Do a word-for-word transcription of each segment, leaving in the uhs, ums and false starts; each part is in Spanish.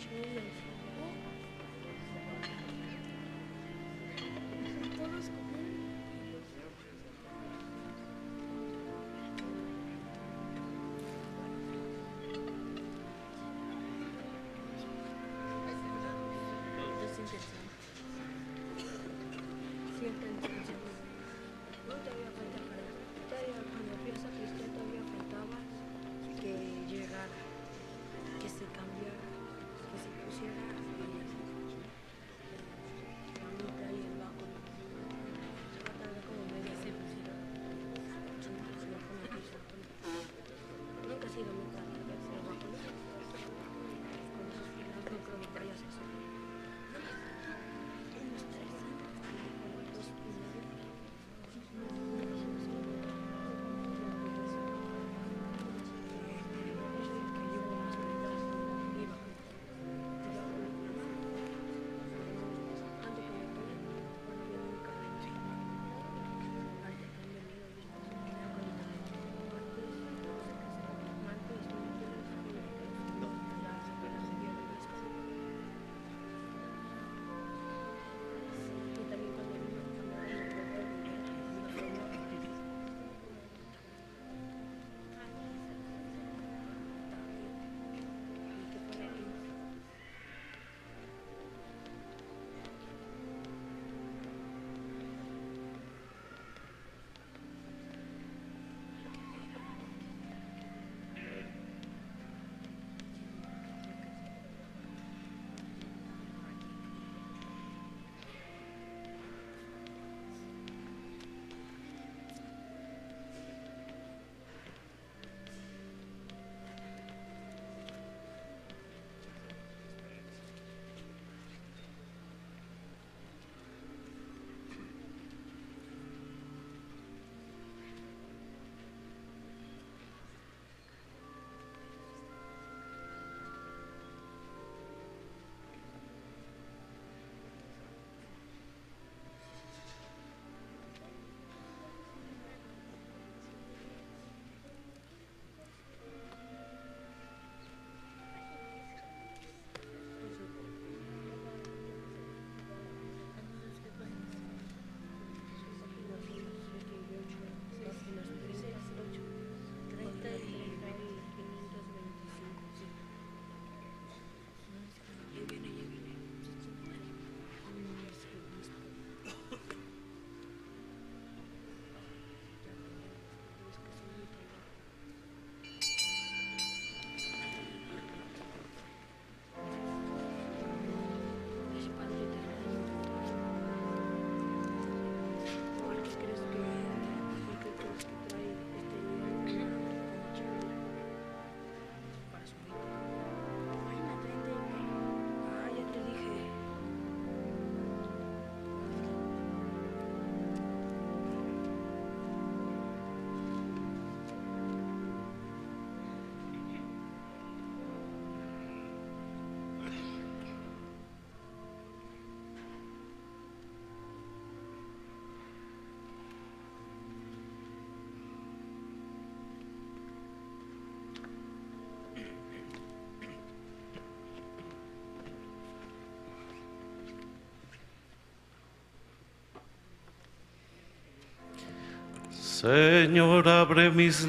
Señor, abre mis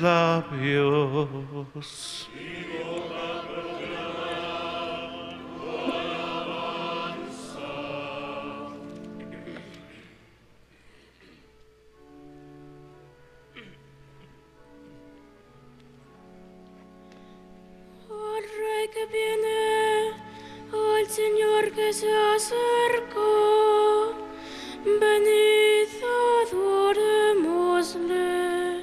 labios. Mi boca proclamará tu alabanza. Al Rey que viene, al Señor que se acerca, venid, adorémosle.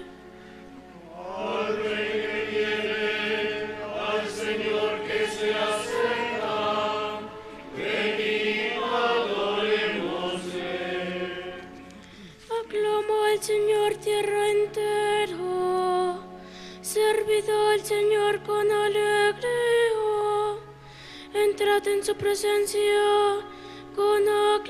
Al Rey que viene, al Señor que se acerca, venid, adorémosle. Aclama al Señor tierra entera, servid al Señor con alegría, entrad en su presencia con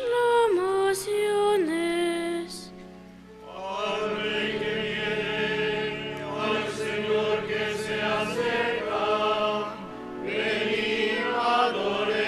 aclamaciones. Al Rey que viene, al Señor que se acerca, venid, adorémosle.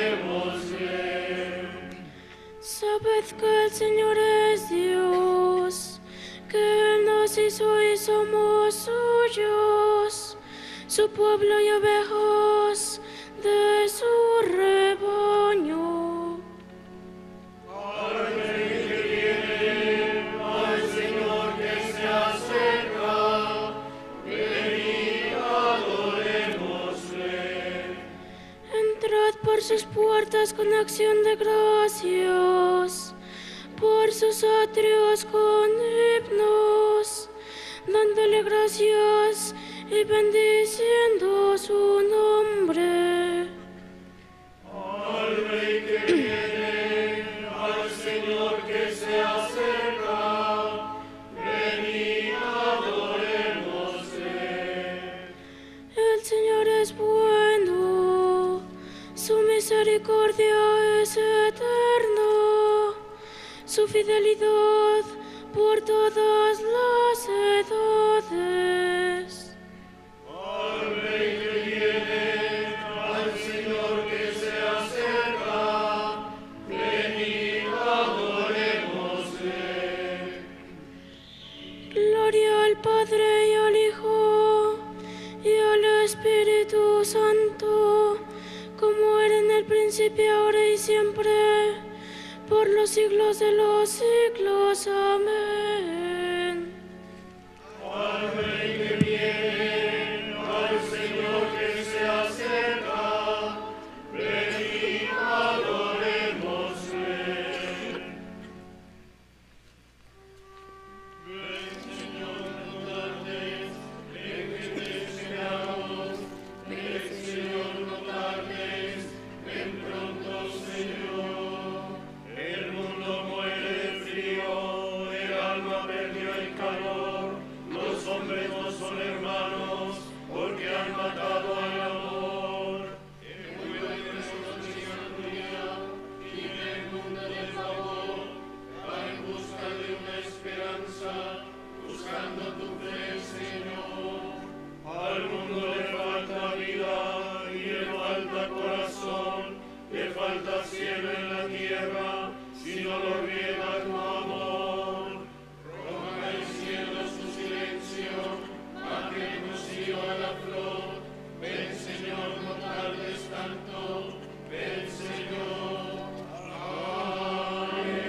que el Señor es Dios, que Él nos hizo y somos suyos, su pueblo y ovejas de su rebaño. Al rey que viene, al Señor que se acerca, venid, adorémosle. Entrad por sus puertas con acción de gracias, por sus atrios con himnos, dándole gracias y bendiciendo su nombre. Al rey que viene, al Señor que se acerca, venid, adorémosle. El Señor es bueno, su misericordia es eterna, su fidelidad por todas las edades. Al rey que viene, al Señor que se acerca, venid, adorémosle. Gloria al Padre y al Hijo y al Espíritu Santo, como era en el principio, ahora y siempre, por los siglos de los siglos. Amén. Al rey que viene, al Señor que se acerca, venid, adorémosle. Ven, Señor, no tardes, ven que te esperamos. Ven, Señor, no tardes, ven pronto, Señor. El mundo muere de frío, el alma perdió el calor. Los hombres no son hermanos, porque han matado al amor. El pueblo de nosotros y el mundo de favor, va en busca de una esperanza, buscando tu fe, Señor. Al mundo le falta vida y le falta corazón, le falta cielo en la tierra, si no lo riega tu amor. Rompa el cielo su silencio, baje el rocío a la flor. Ven, Señor, no tardes tanto, ven, Señor. Amén.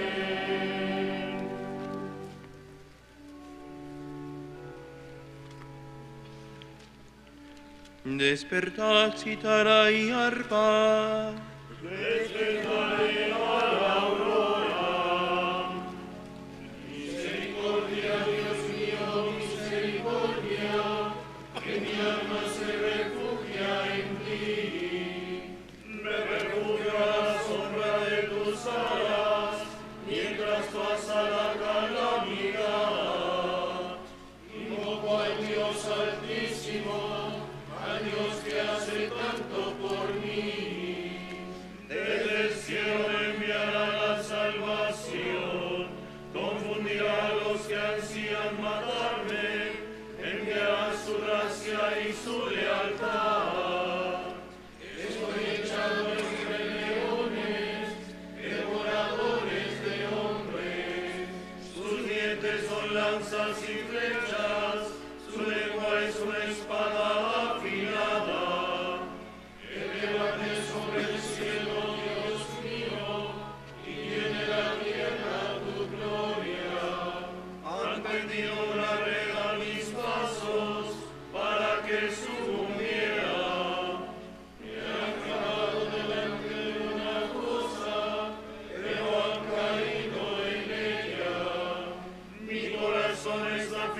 Despertad, cítara y arpa. Despertaré a la aurora. Misericordia, Dios mío, misericordia, que mi alma se refugia en ti. Me refugio a la sombra de tus alas, mientras pasa la calamidad. Invoco al Dios Altísimo, al Dios que hace tanto por mí. Desde el cielo me enviará la salvación, confundirá a los que ansían matarme, enviará su gracia y su lealtad. Estoy echado entre leones, devoradores de hombres, sus dientes son lanzas y flechas, su lengua es una espada afilada. Elevate sobre el cielo, Dios mío, y llene la tierra tu gloria. Han tendido una red a mis pasos para que sucumbiera. Me han clavado delante de una cosa, pero han caído en ella. Mi corazón está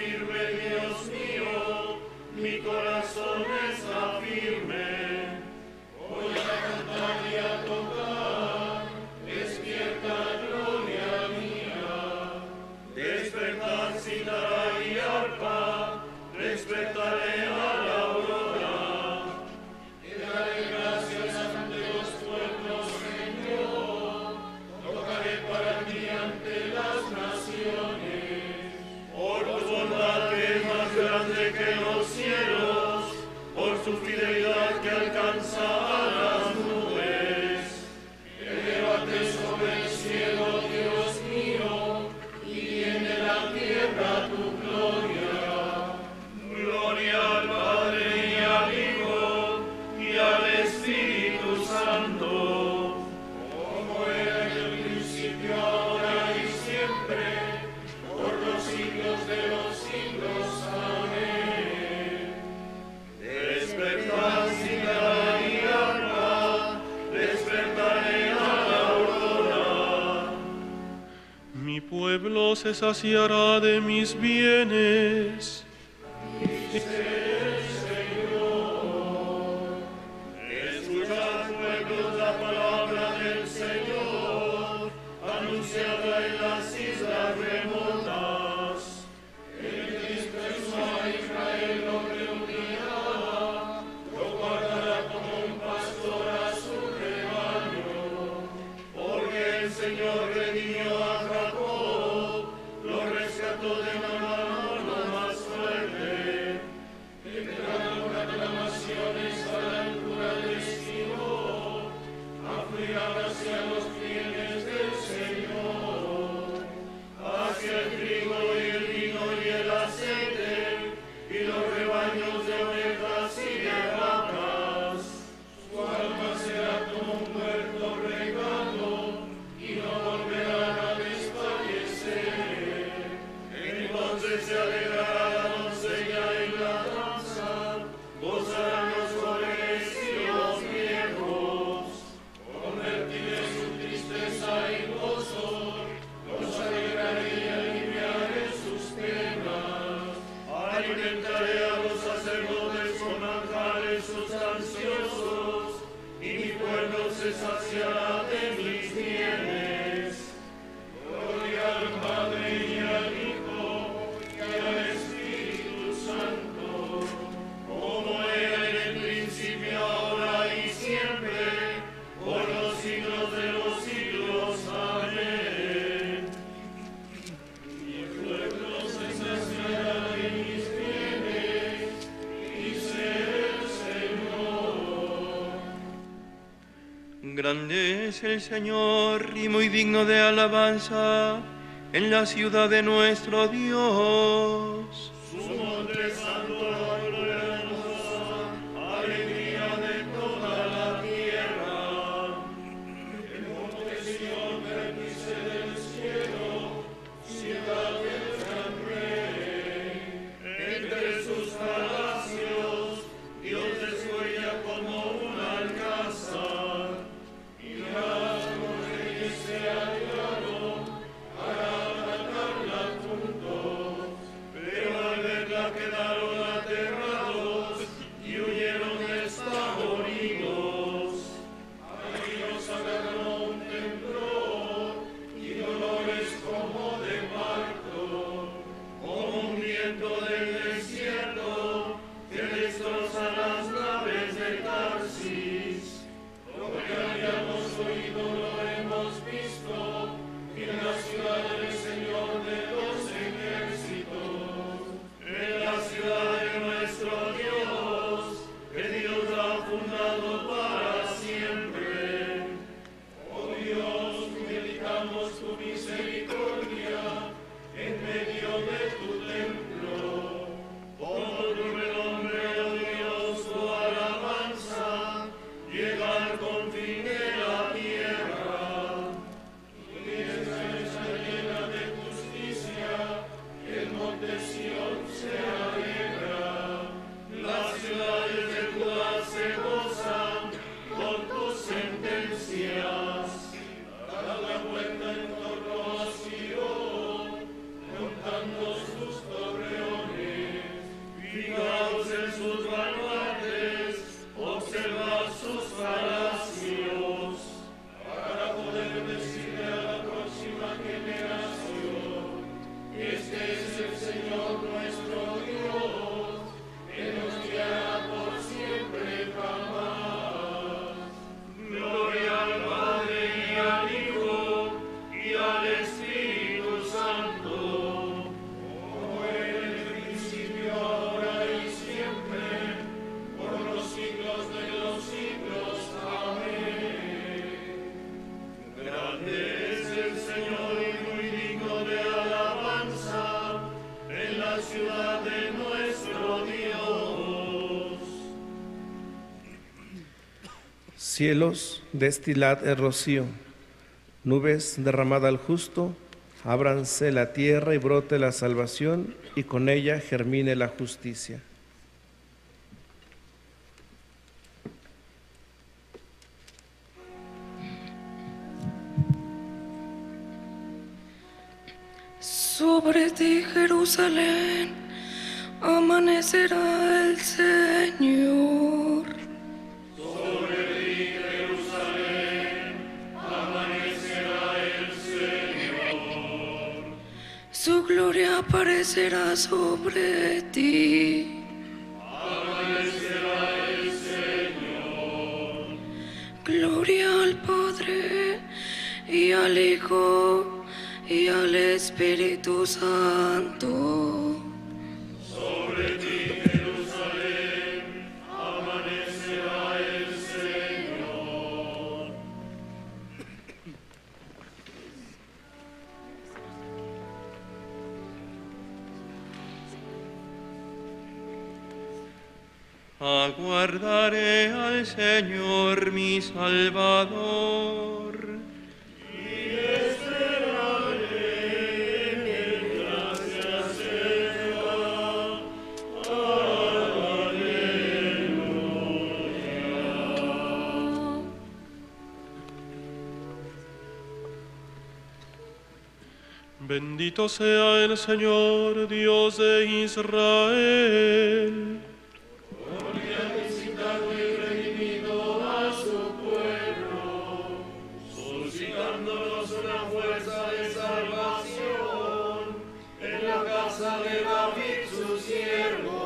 se saciará de mis bienes. Escuchad, pueblos, la palabra del Señor, anunciada en las islas remotas. El disperso a Israel lo reunirá, lo guardará como un pastor a su rebaño. Porque el Señor redimió a Jacob, lo rescató de la mano más fuerte. Entre la locura de las naciones a la altura de Sion, afluirá hacia los fieles del Señor, hacia el trigo y el vino y el aceite, y los rebaños de ovejas y de vacas. Su alma será como un huerto regado, y no volverán a desfallecer. Entonces se alegrará la doncella en la danza, gozarán los jóvenes y los viejos. Convertiré su tristeza en gozo, los alegraré y aliviaré sus penas. Alimentaré a los sacerdotes con manjares sustanciosos, y mi pueblo se saciará de mis bienes. Gloria al Padre y al Hijo y al Espíritu Santo, como era en el principio, ahora y siempre, por los siglos de los siglos. Amén. Mi pueblo se saciará de mis bienes, dice el Señor. Grande es el Señor y muy digno de alabanza en la ciudad de nuestro Dios. Su monte santo, gloriosa, alegría de toda la tierra. El monte Sión bendice del cielo, ciudad del gran rey. Entre sus palacios, Dios descuella como un alcázar, y las mujeres se aliaron para atacarla juntos. Pero al verla quedaron aterrados y huyeron despavoridos. Ahí los agarró un temblor y dolores como de parto, como un viento del desierto que destroza las naves de Tarsis. Lo que habíamos oído lo hemos visto en la ciudad del Señor de los ejércitos, en la ciudad de nuestro Dios, que Dios ha fundado para siempre. Oh Dios, meditamos tu misericordia en medio de tu templo. Por tu renombre, oh Dios, tu alabanza llega al confín de la tierra. Tu diestra está llena de justicia, el monte Sión se alegra. Las ciudades de Judá se gozan con tus sentencias. Dad la vuelta en torno a Sion, contando sus torreones. Fijaos en sus baluartes, observad sus palacios, para poder decirle a la próxima generación: este es el Señor nuestro Dios, que nos guiará por siempre jamás. Gloria al Padre y al Hijo y al Espíritu Santo, como era en el principio, ahora y siempre, por los siglos de los siglos. Amén. Grande es el Señor y muy digno de alabanza en la ciudad de nuestro Dios. Cielos, destilad el rocío, nubes, derramad al justo, ábranse la tierra y brote la salvación, y con ella germine la justicia. Sobre ti, Jerusalén, amanecerá el Señor. Sobre ti, Jerusalén, amanecerá el Señor. Su gloria aparecerá sobre ti. Amanecerá el Señor. Gloria al Padre y al Hijo y al Espíritu Santo. Sobre ti, Jerusalén, amanecerá el Señor. Aguardaré al Señor mi Salvador. Bendito sea el Señor, Dios de Israel. Porque ha visitado y redimido a su pueblo, suscitándonos una fuerza de salvación en la casa de David su siervo,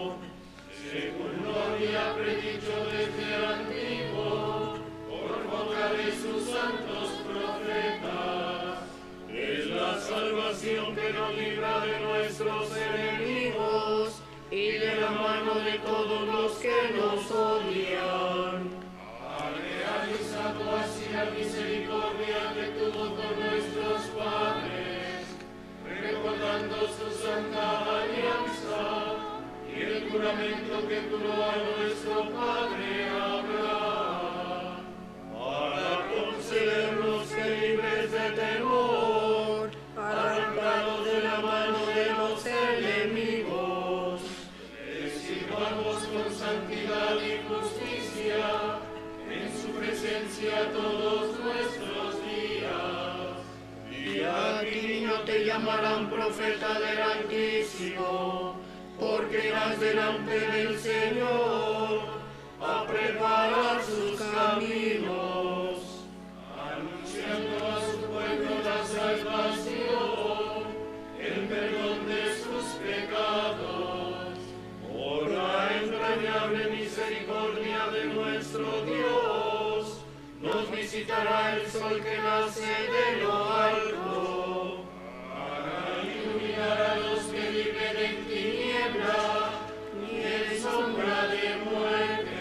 según lo había predicho desde antiguo, por boca de sus santos profetas. Es la salvación que nos libra de nuestros enemigos y de la mano de todos los que nos odian. Ha realizado así la misericordia que tuvo con nuestros padres, recordando su santa alianza y el juramento que juró a nuestro padre Abraham, para concedernos que libres de temor, arrancados de la mano de los enemigos, les sirvamos con santidad y justicia en su presencia todos nuestros días. Y a ti no te llamarán profeta del Altísimo, porque irás delante del Señor a preparar sus caminos, anunciando a su pueblo la salvación, el perdón de sus pecados, por la entrañable misericordia de nuestro Dios, nos visitará el sol que nace de lo alto, para iluminar a los que viven en tiniebla y en sombra de muerte,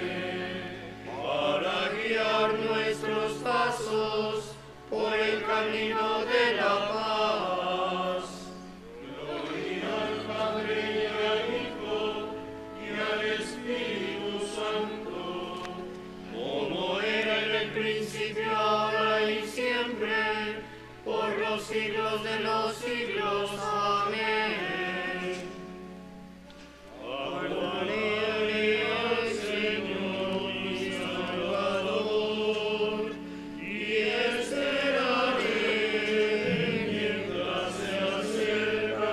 para guiar nuestros pasos por el camino de la paz. Gloria al Padre y al Hijo y al Espíritu Santo, como era en el principio, ahora y siempre, por los siglos de los siglos. Amén. Aguardaré al Señor mi Salvador, y esperaré mientras se acerca.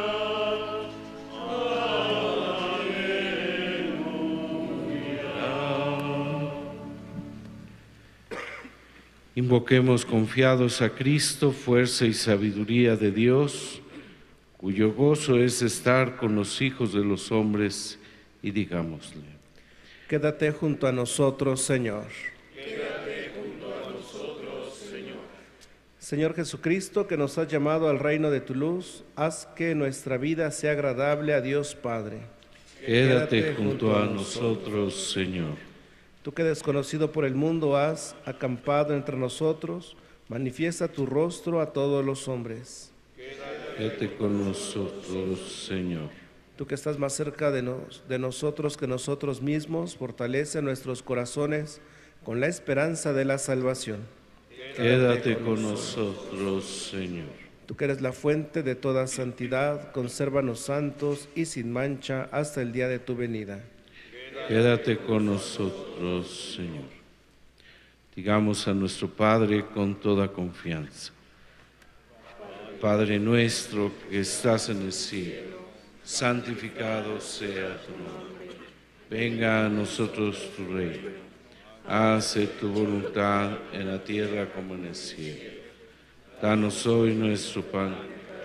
Invoquemos confiados a Cristo, fuerza y sabiduría de Dios, cuyo gozo es estar con los hijos de los hombres, y digámosle: Quédate junto a nosotros, Señor. Quédate junto a nosotros, Señor. Señor Jesucristo, que nos has llamado al reino de tu luz, haz que nuestra vida sea agradable a Dios Padre. Quédate junto a nosotros, Señor. Tú que desconocido por el mundo has acampado entre nosotros, manifiesta tu rostro a todos los hombres. Quédate con nosotros, Señor. Tú que estás más cerca de, nos, de nosotros que nosotros mismos, fortalece nuestros corazones con la esperanza de la salvación. Quédate con nosotros, Señor. Tú que eres la fuente de toda santidad, consérvanos santos y sin mancha hasta el día de tu venida. Quédate con nosotros, Señor. Digamos a nuestro Padre con toda confianza: Padre nuestro que estás en el cielo, santificado sea tu nombre. Venga a nosotros tu reino. Hágase tu voluntad en la tierra como en el cielo. Danos hoy nuestro pan,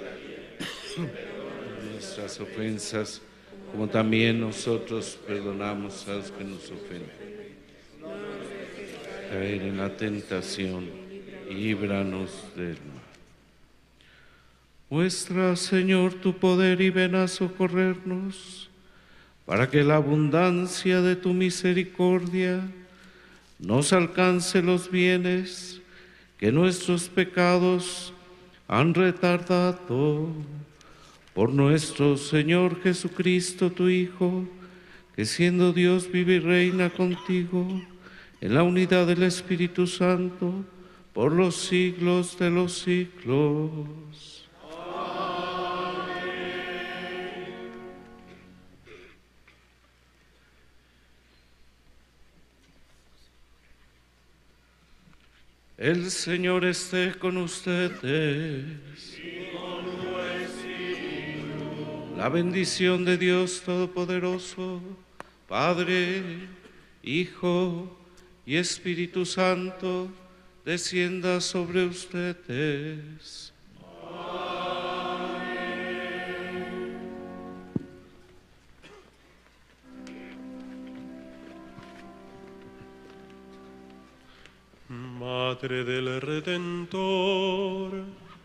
nuestras ofensas, como también nosotros perdonamos a los que nos ofenden. Caer en la tentación y líbranos del mal. Muestra, Señor, tu poder y ven a socorrernos, para que la abundancia de tu misericordia nos alcance los bienes que nuestros pecados han retardado. Por nuestro Señor Jesucristo, tu Hijo, que siendo Dios vive y reina contigo en la unidad del Espíritu Santo, por los siglos de los siglos. El Señor esté con ustedes. Y con tu espíritu. La bendición de Dios Todopoderoso, Padre, Hijo y Espíritu Santo, descienda sobre ustedes. Madre del Redentor,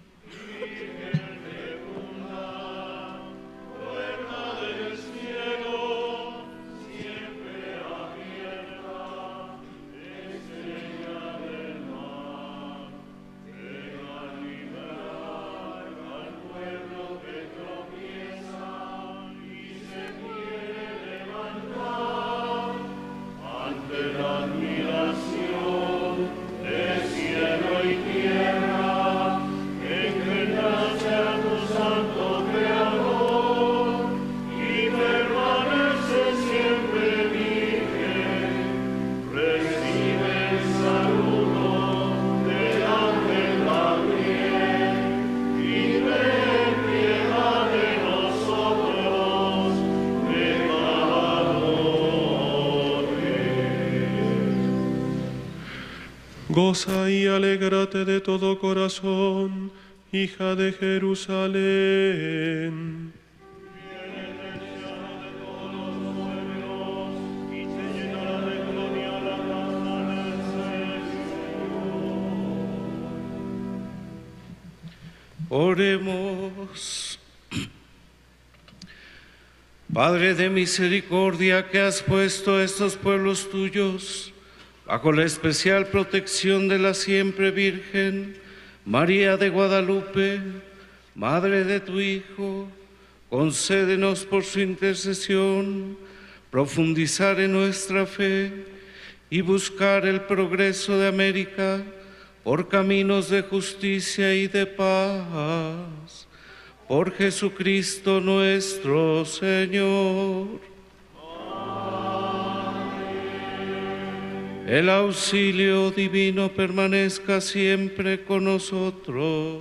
goza y alégrate de todo corazón, hija de Jerusalén. Oremos. Padre de misericordia, que has puesto a estos pueblos tuyos bajo la especial protección de la siempre Virgen María de Guadalupe, Madre de tu Hijo, concédenos por su intercesión profundizar en nuestra fe y buscar el progreso de América por caminos de justicia y de paz. Por Jesucristo nuestro Señor. El auxilio divino permanezca siempre con nosotros.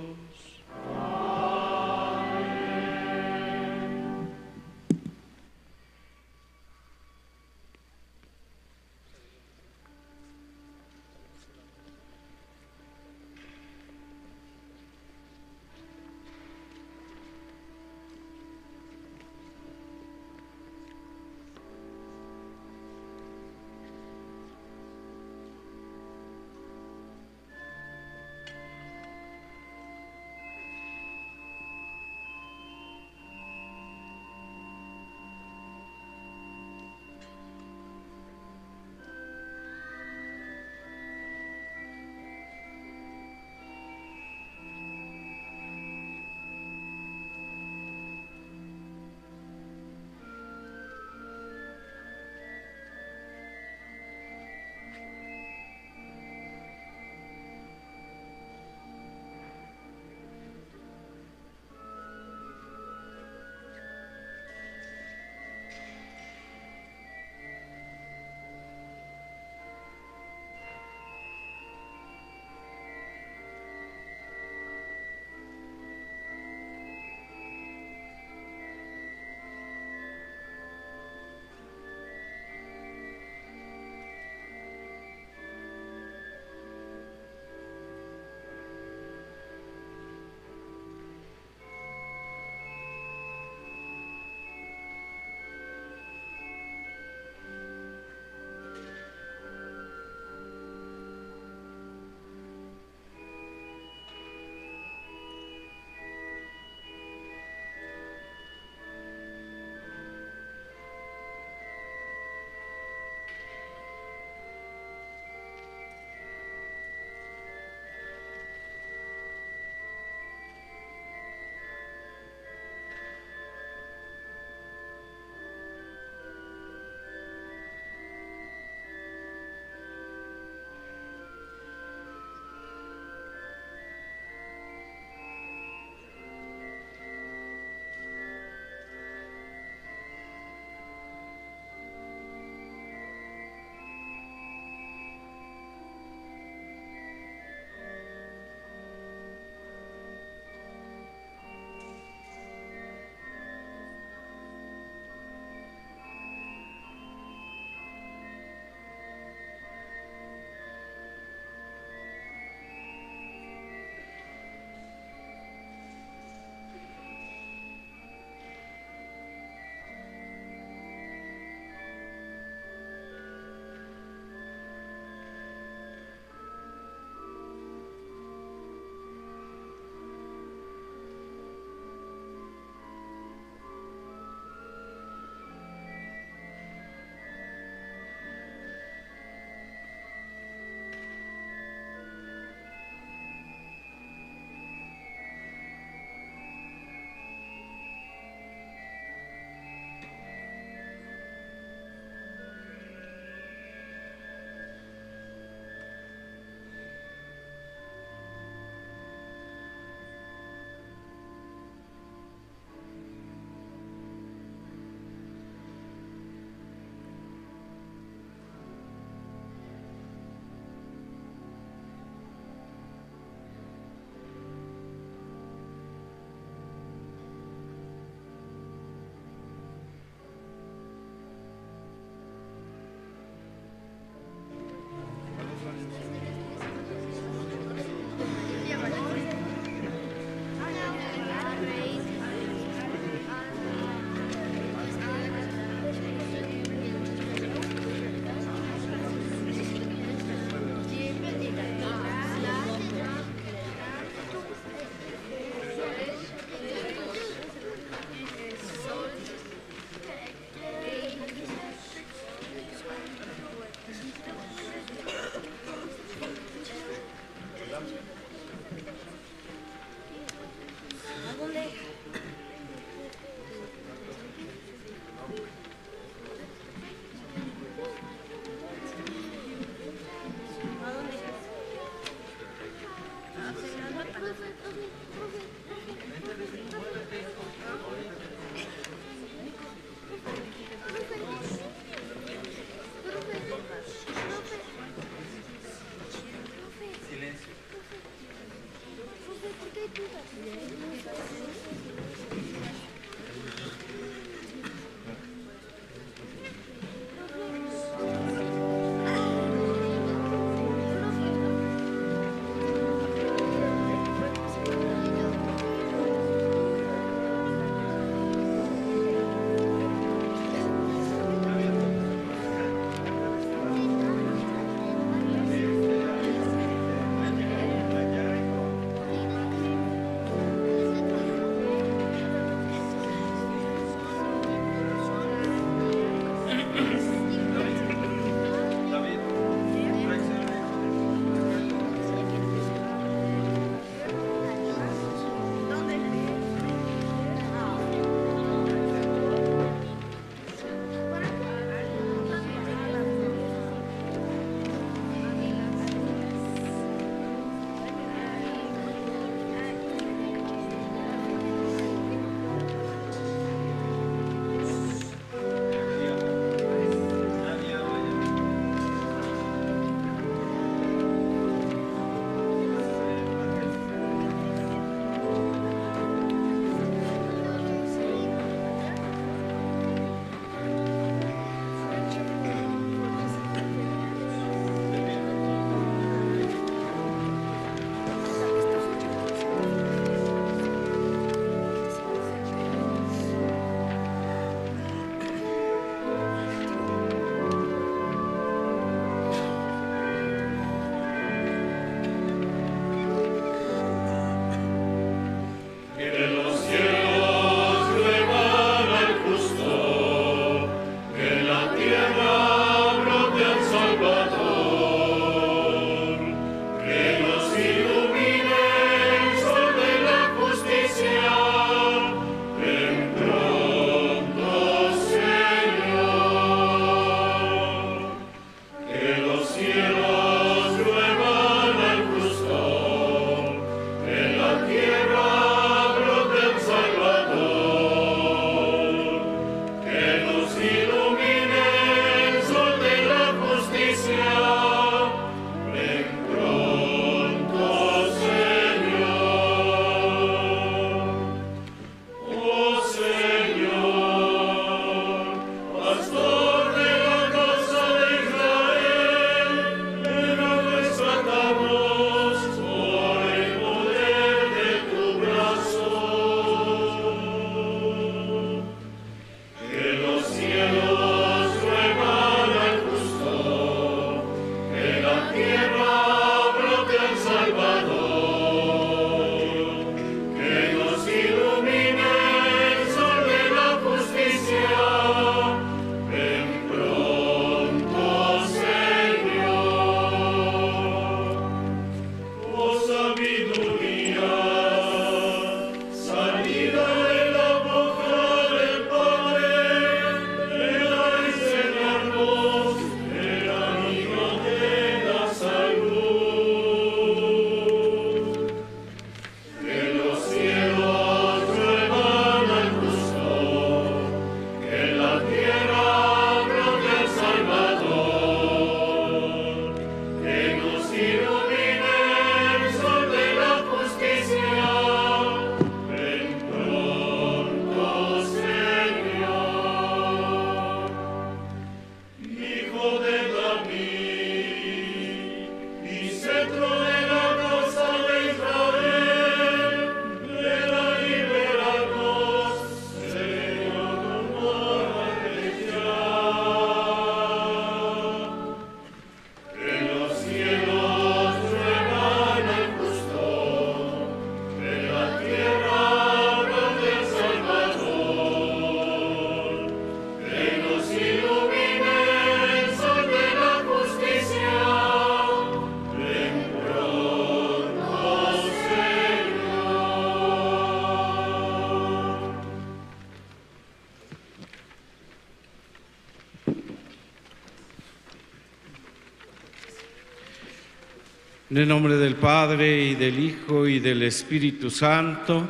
En el nombre del Padre, y del Hijo, y del Espíritu Santo,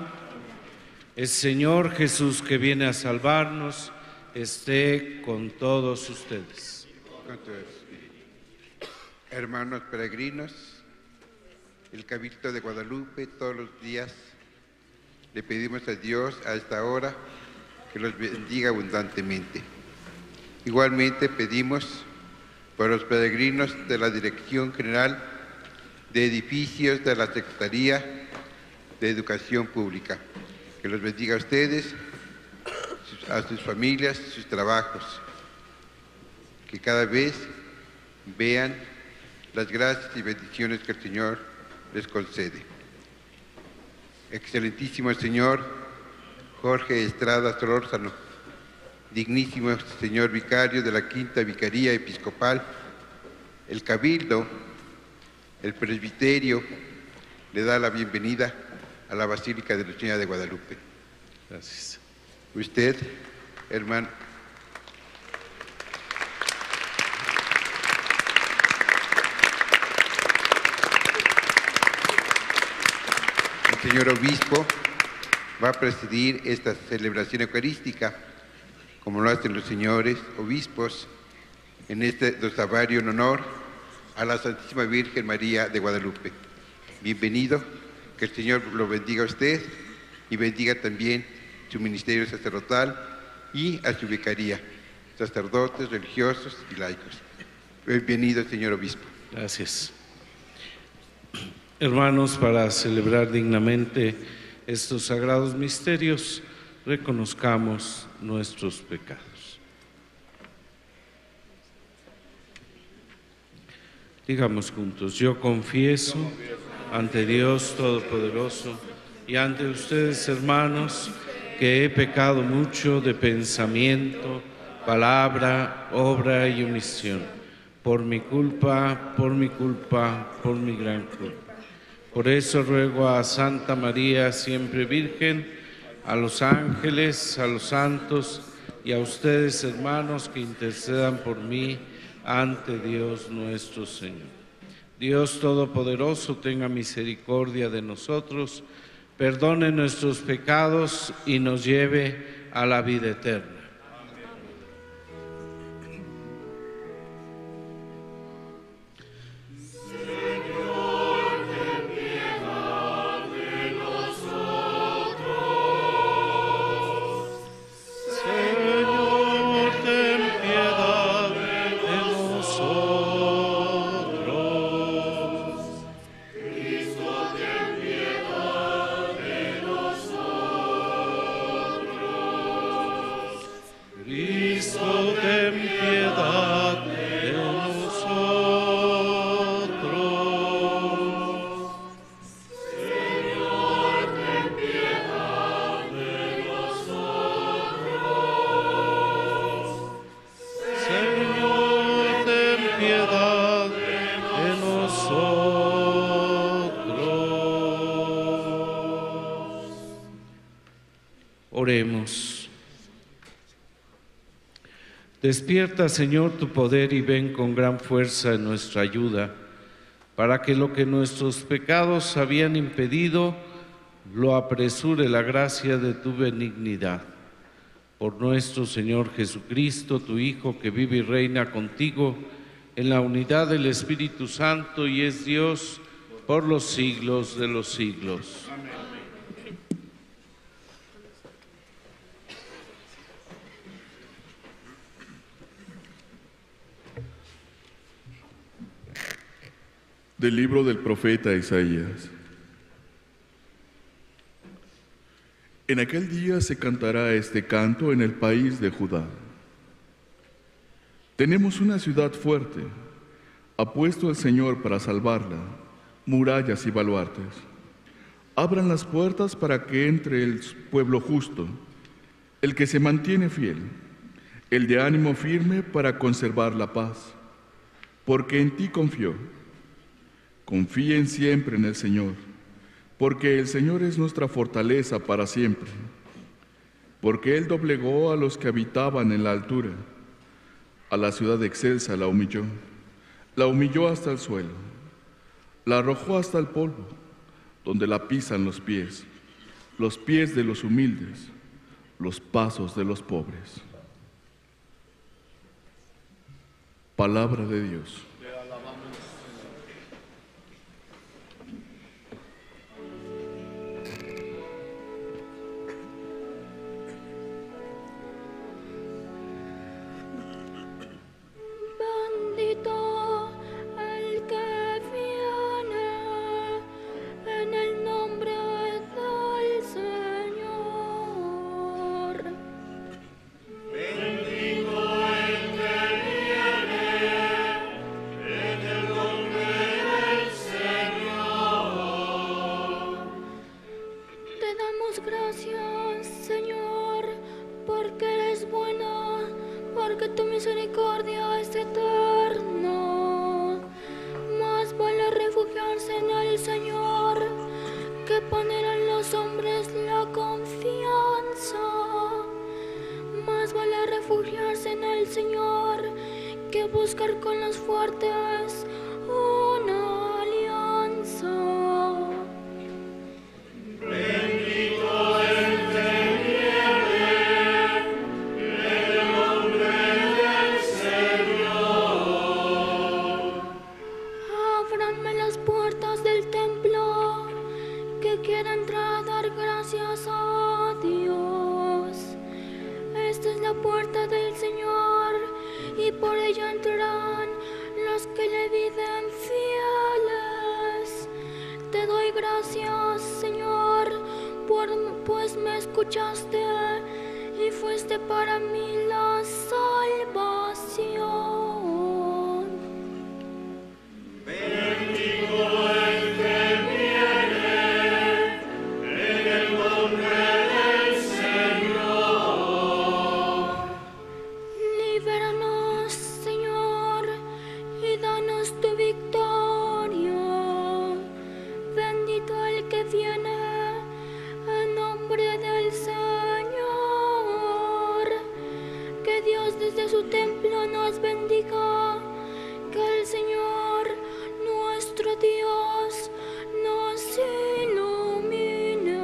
el Señor Jesús, que viene a salvarnos, esté con todos ustedes. Con tu espíritu. Hermanos peregrinos, el Cabildo de Guadalupe todos los días Le pedimos a Dios a esta hora que los bendiga abundantemente. Igualmente pedimos por los peregrinos de la Dirección General de Edificios de la Secretaría de Educación Pública, que los bendiga a ustedes, a sus familias, sus trabajos, que cada vez vean las gracias y bendiciones que el Señor les concede. Excelentísimo Señor Jorge Estrada Solórzano, dignísimo Señor Vicario de la Quinta Vicaría Episcopal, el Cabildo, el Presbiterio, le da la bienvenida a la Basílica de Nuestra Señora de Guadalupe. Gracias. Usted, hermano. El señor obispo va a presidir esta celebración eucarística, como lo hacen los señores obispos, en este dosavario en honor a la Santísima Virgen María de Guadalupe. Bienvenido, que el Señor lo bendiga a usted y bendiga también su ministerio sacerdotal y a su vicaría, sacerdotes, religiosos y laicos. Bienvenido, señor obispo. Gracias. Hermanos, para celebrar dignamente estos sagrados misterios, reconozcamos nuestros pecados. Digamos juntos: yo confieso ante Dios Todopoderoso y ante ustedes, hermanos, que he pecado mucho de pensamiento, palabra, obra y omisión, por mi culpa, por mi culpa, por mi gran culpa. Por eso ruego a Santa María, siempre Virgen, a los ángeles, a los santos y a ustedes, hermanos, que intercedan por mí ante Dios nuestro Señor. Dios Todopoderoso tenga misericordia de nosotros, perdone nuestros pecados y nos lleve a la vida eterna. Oremos. Despierta, Señor, tu poder y ven con gran fuerza en nuestra ayuda, para que lo que nuestros pecados habían impedido, lo apresure la gracia de tu benignidad. Por nuestro Señor Jesucristo, tu Hijo, que vive y reina contigo en la unidad del Espíritu Santo y es Dios por los siglos de los siglos. Amén. Del libro del profeta Isaías. En aquel día se cantará este canto en el país de Judá. Tenemos una ciudad fuerte, ha puesto el Señor para salvarla, murallas y baluartes. Abran las puertas para que entre el pueblo justo, el que se mantiene fiel, el de ánimo firme para conservar la paz, porque en ti confió. Confíen siempre en el Señor, porque el Señor es nuestra fortaleza para siempre, porque Él doblegó a los que habitaban en la altura, a la ciudad excelsa la humilló, la humilló hasta el suelo, la arrojó hasta el polvo, donde la pisan los pies, los pies de los humildes, los pasos de los pobres. Palabra de Dios. fuertes en el Señor que buscar con los fuertes una alianza. Bendito el que viene en el nombre del Señor. Ábranme las puertas del templo, que quiero entrar a dar gracias a Dios. Esta es la puerta del Señor, y por ella entrarán los que le viven fieles. Te doy gracias, Señor, por, pues me escuchaste y fuiste para mí la salvación. Bendito el que viene en el nombre del Señor. Líbranos, Señor, y danos tu victoria. Bendito el que viene en nombre del Señor. Que Dios desde su templo nos bendiga. Que el Señor, nuestro Dios, nos ilumine.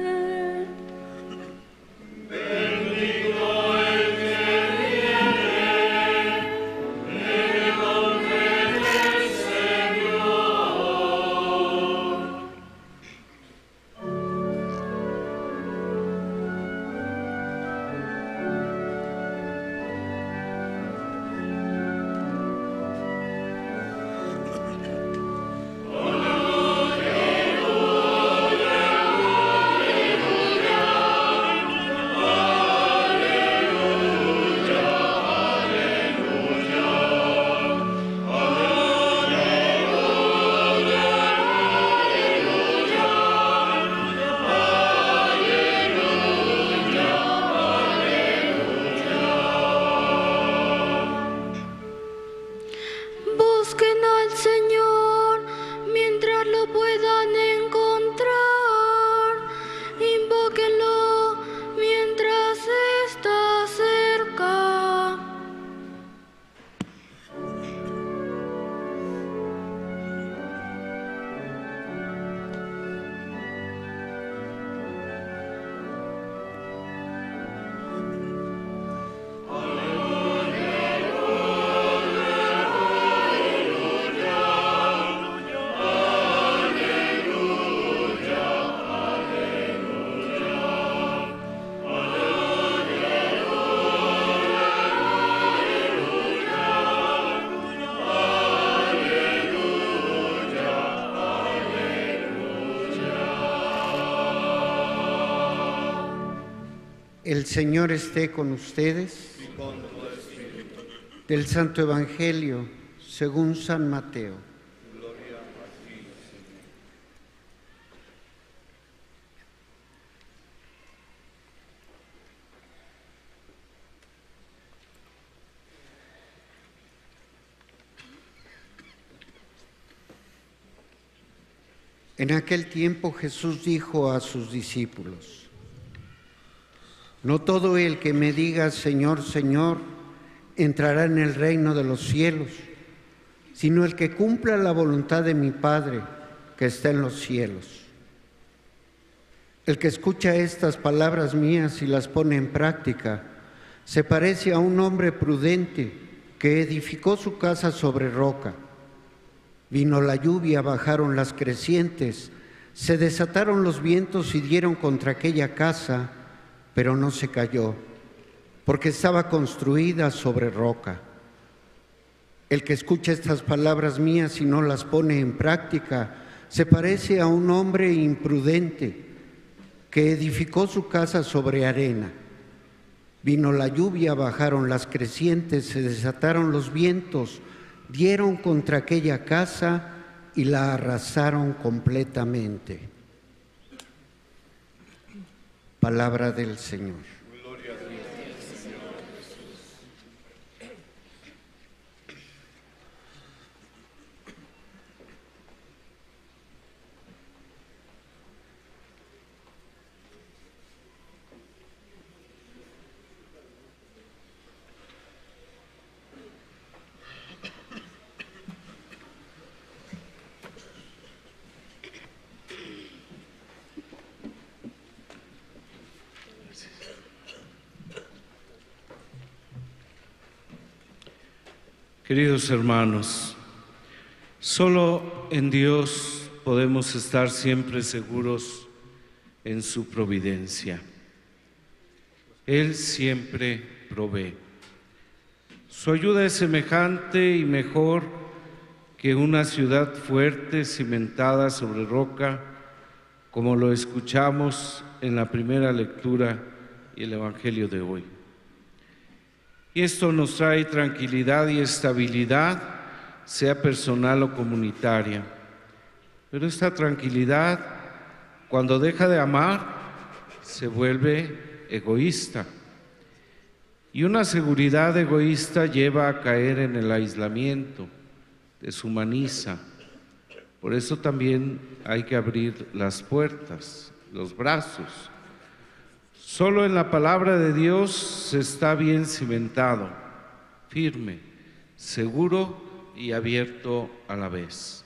Bendito el que viene en el nombre del Señor. Busquen al Señor mientras lo puedan encontrar. Invóquenlo mientras está cerca. El Señor esté con ustedes. Del Santo Evangelio según San Mateo. En aquel tiempo Jesús dijo a sus discípulos: no todo el que me diga Señor, Señor, entrará en el reino de los cielos, sino el que cumpla la voluntad de mi Padre que está en los cielos. El que escucha estas palabras mías y las pone en práctica, se parece a un hombre prudente que edificó su casa sobre roca. Vino la lluvia, bajaron las crecientes, se desataron los vientos y dieron contra aquella casa, pero no se cayó, porque estaba construida sobre roca. El que escucha estas palabras mías y no las pone en práctica, se parece a un hombre imprudente que edificó su casa sobre arena. Vino la lluvia, bajaron las crecientes, se desataron los vientos, dieron contra aquella casa y la arrasaron completamente. Palabra del Señor. Gloria a Dios, Señor Jesús. Queridos hermanos, solo en Dios podemos estar siempre seguros en su providencia. Él siempre provee. Su ayuda es semejante y mejor que una ciudad fuerte cimentada sobre roca, como lo escuchamos en la primera lectura y el Evangelio de hoy. Y esto nos trae tranquilidad y estabilidad, sea personal o comunitaria. Pero esta tranquilidad, cuando deja de amar, se vuelve egoísta. Y una seguridad egoísta lleva a caer en el aislamiento, deshumaniza. Por eso también hay que abrir las puertas, los brazos. Solo en la palabra de Dios se está bien cimentado, firme, seguro y abierto a la vez.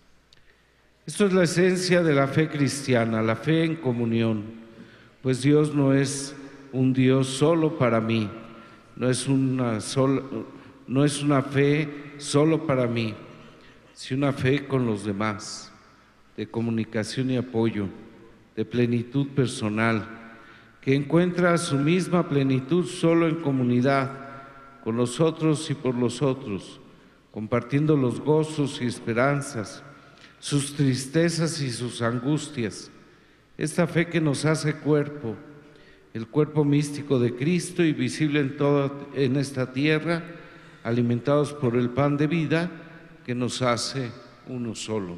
Esto es la esencia de la fe cristiana, la fe en comunión, pues Dios no es un Dios solo para mí, no es una, solo, no es una fe solo para mí, sino una fe con los demás, de comunicación y apoyo, de plenitud personal, que encuentra su misma plenitud solo en comunidad, con los otros y por los otros, compartiendo los gozos y esperanzas, sus tristezas y sus angustias. Esta fe que nos hace cuerpo, el cuerpo místico de Cristo y visible en toda en esta tierra, alimentados por el pan de vida que nos hace uno solo.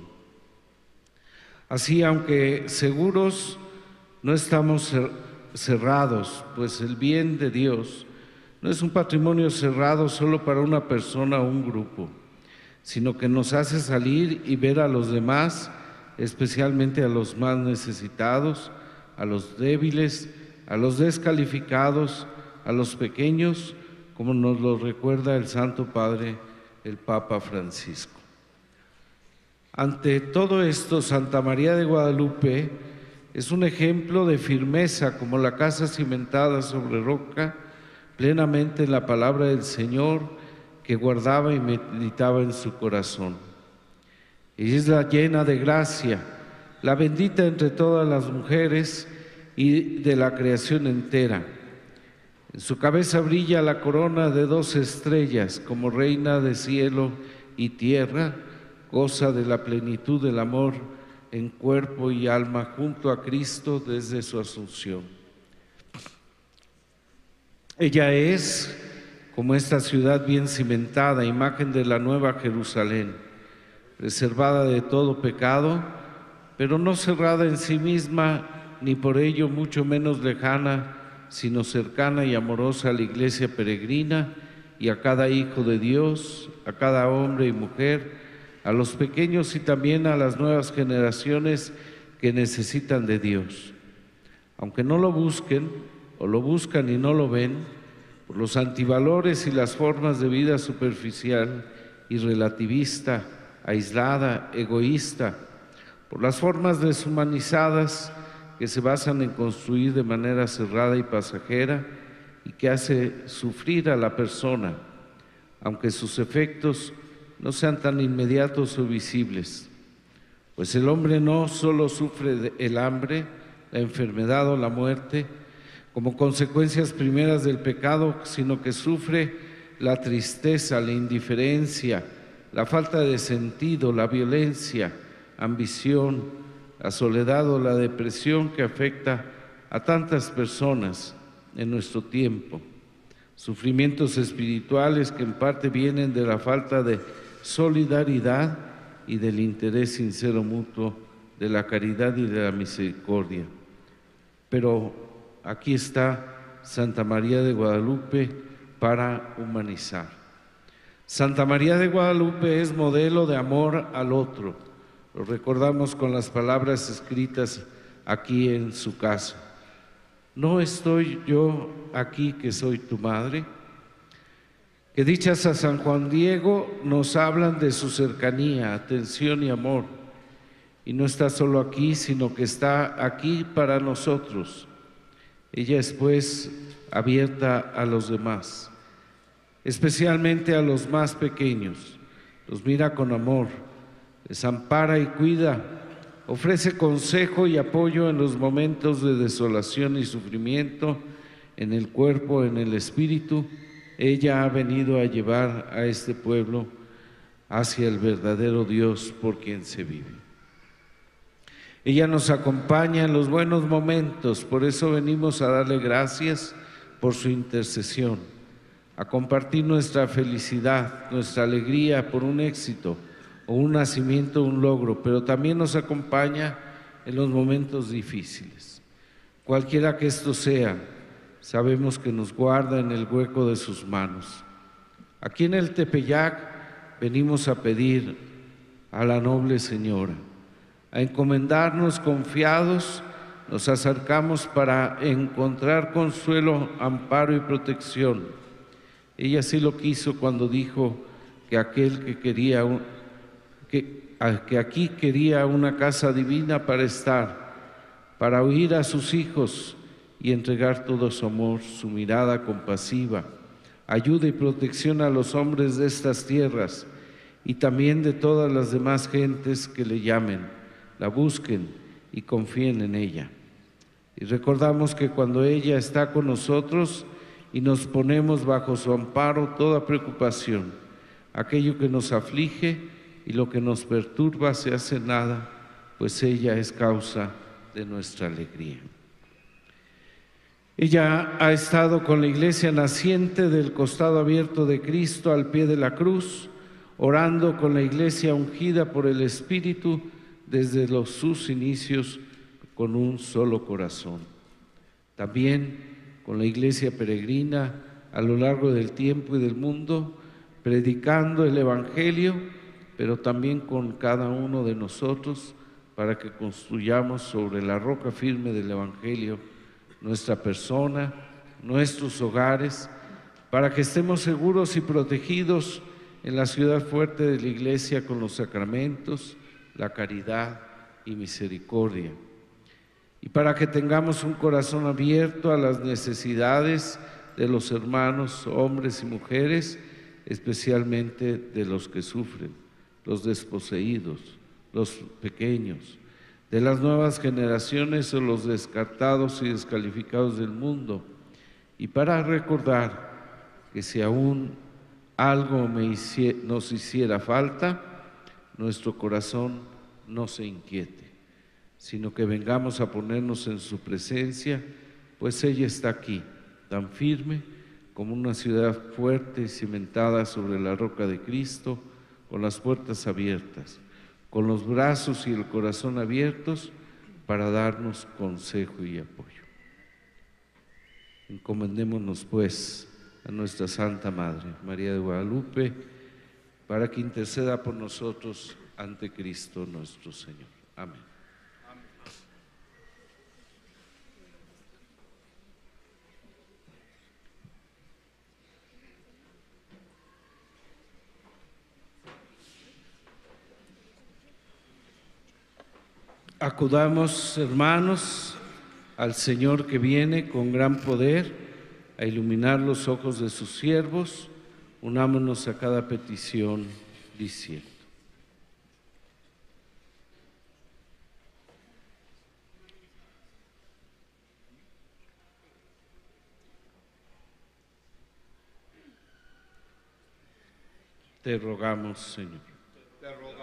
Así, aunque seguros, no estamos cerrados, pues el bien de Dios no es un patrimonio cerrado solo para una persona o un grupo, sino que nos hace salir y ver a los demás, especialmente a los más necesitados, a los débiles, a los descalificados, a los pequeños, como nos lo recuerda el Santo Padre, el Papa Francisco. Ante todo esto, Santa María de Guadalupe es un ejemplo de firmeza como la casa cimentada sobre roca, plenamente en la palabra del Señor que guardaba y meditaba en su corazón. Ella es la llena de gracia, la bendita entre todas las mujeres y de la creación entera. En su cabeza brilla la corona de dos estrellas, como reina de cielo y tierra, goza de la plenitud del amor en cuerpo y alma junto a Cristo desde su asunción. Ella es, como esta ciudad bien cimentada, imagen de la nueva Jerusalén, preservada de todo pecado, pero no cerrada en sí misma, ni por ello mucho menos lejana, sino cercana y amorosa a la iglesia peregrina y a cada hijo de Dios, a cada hombre y mujer, a los pequeños y también a las nuevas generaciones que necesitan de Dios. Aunque no lo busquen, o lo buscan y no lo ven, por los antivalores y las formas de vida superficial y relativista, aislada, egoísta, por las formas deshumanizadas que se basan en construir de manera cerrada y pasajera y que hace sufrir a la persona, aunque sus efectos no sean tan inmediatos o visibles, pues el hombre no solo sufre el hambre, la enfermedad o la muerte como consecuencias primeras del pecado, sino que sufre la tristeza, la indiferencia, la falta de sentido, la violencia, ambición, la soledad o la depresión que afecta a tantas personas en nuestro tiempo, sufrimientos espirituales que en parte vienen de la falta de solidaridad y del interés sincero mutuo, de la caridad y de la misericordia. Pero aquí está Santa María de Guadalupe para humanizar. Santa María de Guadalupe es modelo de amor al otro. Lo recordamos con las palabras escritas aquí en su casa. ¿No estoy yo aquí que soy tu madre? Que dichas a San Juan Diego nos hablan de su cercanía, atención y amor. Y no está solo aquí, sino que está aquí para nosotros. Ella es pues abierta a los demás. especialmente a los más pequeños. Los mira con amor, les ampara y cuida, ofrece consejo y apoyo en los momentos de desolación y sufrimiento, en el cuerpo, en el espíritu. Ella ha venido a llevar a este pueblo hacia el verdadero Dios por quien se vive. Ella nos acompaña en los buenos momentos, por eso venimos a darle gracias por su intercesión, a compartir nuestra felicidad, nuestra alegría por un éxito o un nacimiento, un logro, pero también nos acompaña en los momentos difíciles. Cualquiera que esto sea, sabemos que nos guarda en el hueco de sus manos. Aquí en el Tepeyac venimos a pedir a la noble Señora, a encomendarnos confiados, nos acercamos para encontrar consuelo, amparo y protección. Ella sí lo quiso cuando dijo que aquel que quería, que, que aquí quería una casa divina para estar, para oír a sus hijos y entregar todo su amor, su mirada compasiva, ayuda y protección a los hombres de estas tierras y también de todas las demás gentes que le llamen, la busquen y confíen en ella. Y recordamos que cuando ella está con nosotros y nos ponemos bajo su amparo, toda preocupación, aquello que nos aflige y lo que nos perturba se hace nada, pues ella es causa de nuestra alegría. Ella ha estado con la iglesia naciente del costado abierto de Cristo al pie de la cruz, orando con la iglesia ungida por el Espíritu desde los, sus inicios con un solo corazón. También con la iglesia peregrina a lo largo del tiempo y del mundo, predicando el Evangelio, pero también con cada uno de nosotros para que construyamos sobre la roca firme del Evangelio nuestra persona, nuestros hogares, para que estemos seguros y protegidos en la ciudad fuerte de la Iglesia con los sacramentos, la caridad y misericordia. Y para que tengamos un corazón abierto a las necesidades de los hermanos, hombres y mujeres, especialmente de los que sufren, los desposeídos, los pequeños, de las nuevas generaciones o los descartados y descalificados del mundo, y para recordar que si aún algo me hici- nos hiciera falta, nuestro corazón no se inquiete, sino que vengamos a ponernos en su presencia, pues ella está aquí, tan firme como una ciudad fuerte y cimentada sobre la roca de Cristo, con las puertas abiertas, con los brazos y el corazón abiertos para darnos consejo y apoyo. Encomendémonos pues a nuestra Santa Madre, María de Guadalupe, para que interceda por nosotros ante Cristo nuestro Señor. Amén. Acudamos, hermanos, al Señor que viene con gran poder a iluminar los ojos de sus siervos. Unámonos a cada petición diciendo: te rogamos, Señor. Te rogamos.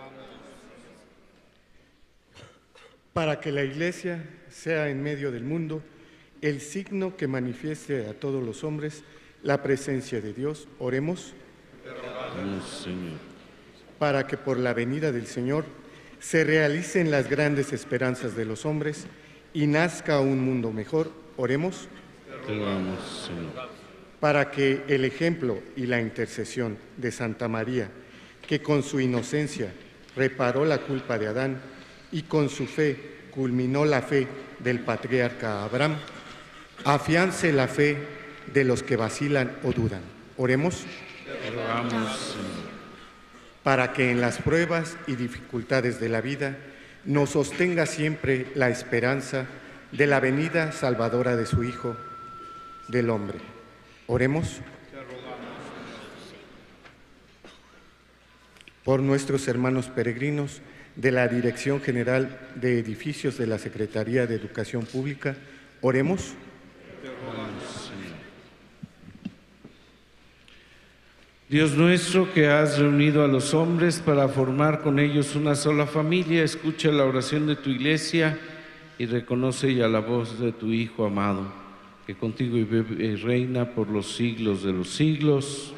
Para que la Iglesia sea en medio del mundo el signo que manifieste a todos los hombres la presencia de Dios, oremos. Te rogamos, Señor. Para que por la venida del Señor se realicen las grandes esperanzas de los hombres y nazca un mundo mejor, oremos. Te rogamos, Señor. Para que el ejemplo y la intercesión de Santa María, que con su inocencia reparó la culpa de Adán y con su fe culminó la fe del patriarca Abraham, afiance la fe de los que vacilan o dudan. Oremos. Te rogamos, Señor. Para que en las pruebas y dificultades de la vida nos sostenga siempre la esperanza de la venida salvadora de su Hijo, del hombre. Oremos. por nuestros hermanos peregrinos de la Dirección General de Edificios de la Secretaría de Educación Pública, oremos. Dios nuestro, que has reunido a los hombres para formar con ellos una sola familia, escucha la oración de tu Iglesia y reconoce ya la voz de tu Hijo amado, que contigo vive y reina por los siglos de los siglos.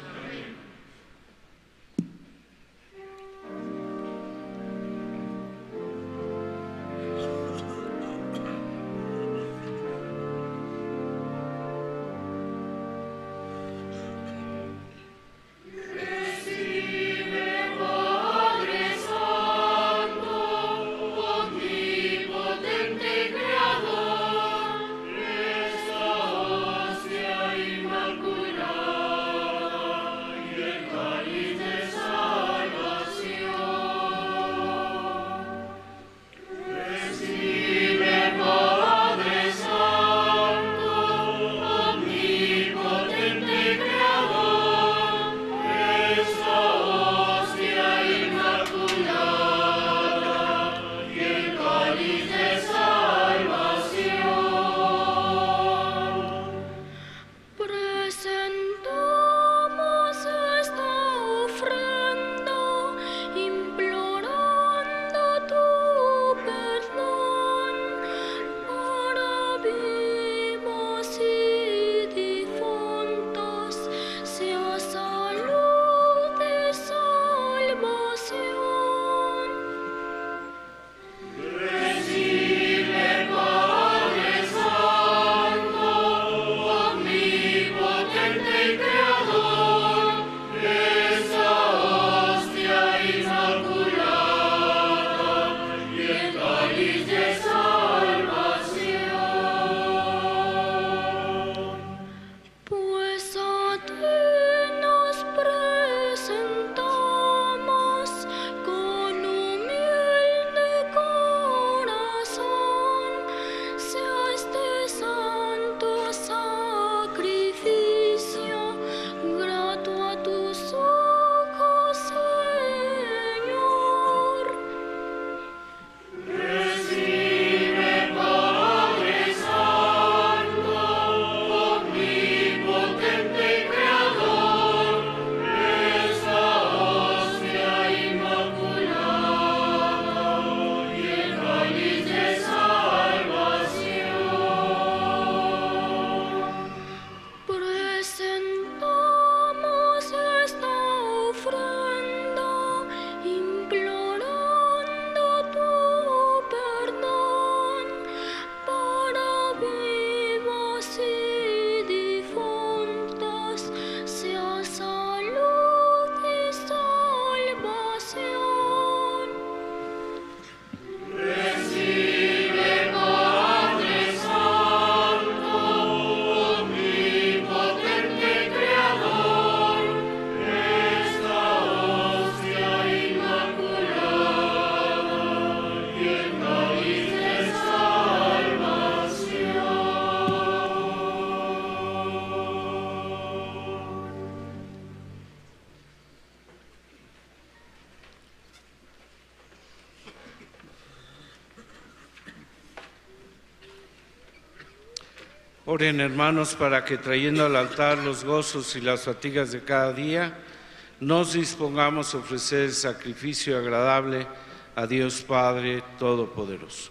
Oren, hermanos, para que trayendo al altar los gozos y las fatigas de cada día, nos dispongamos a ofrecer el sacrificio agradable a Dios Padre Todopoderoso.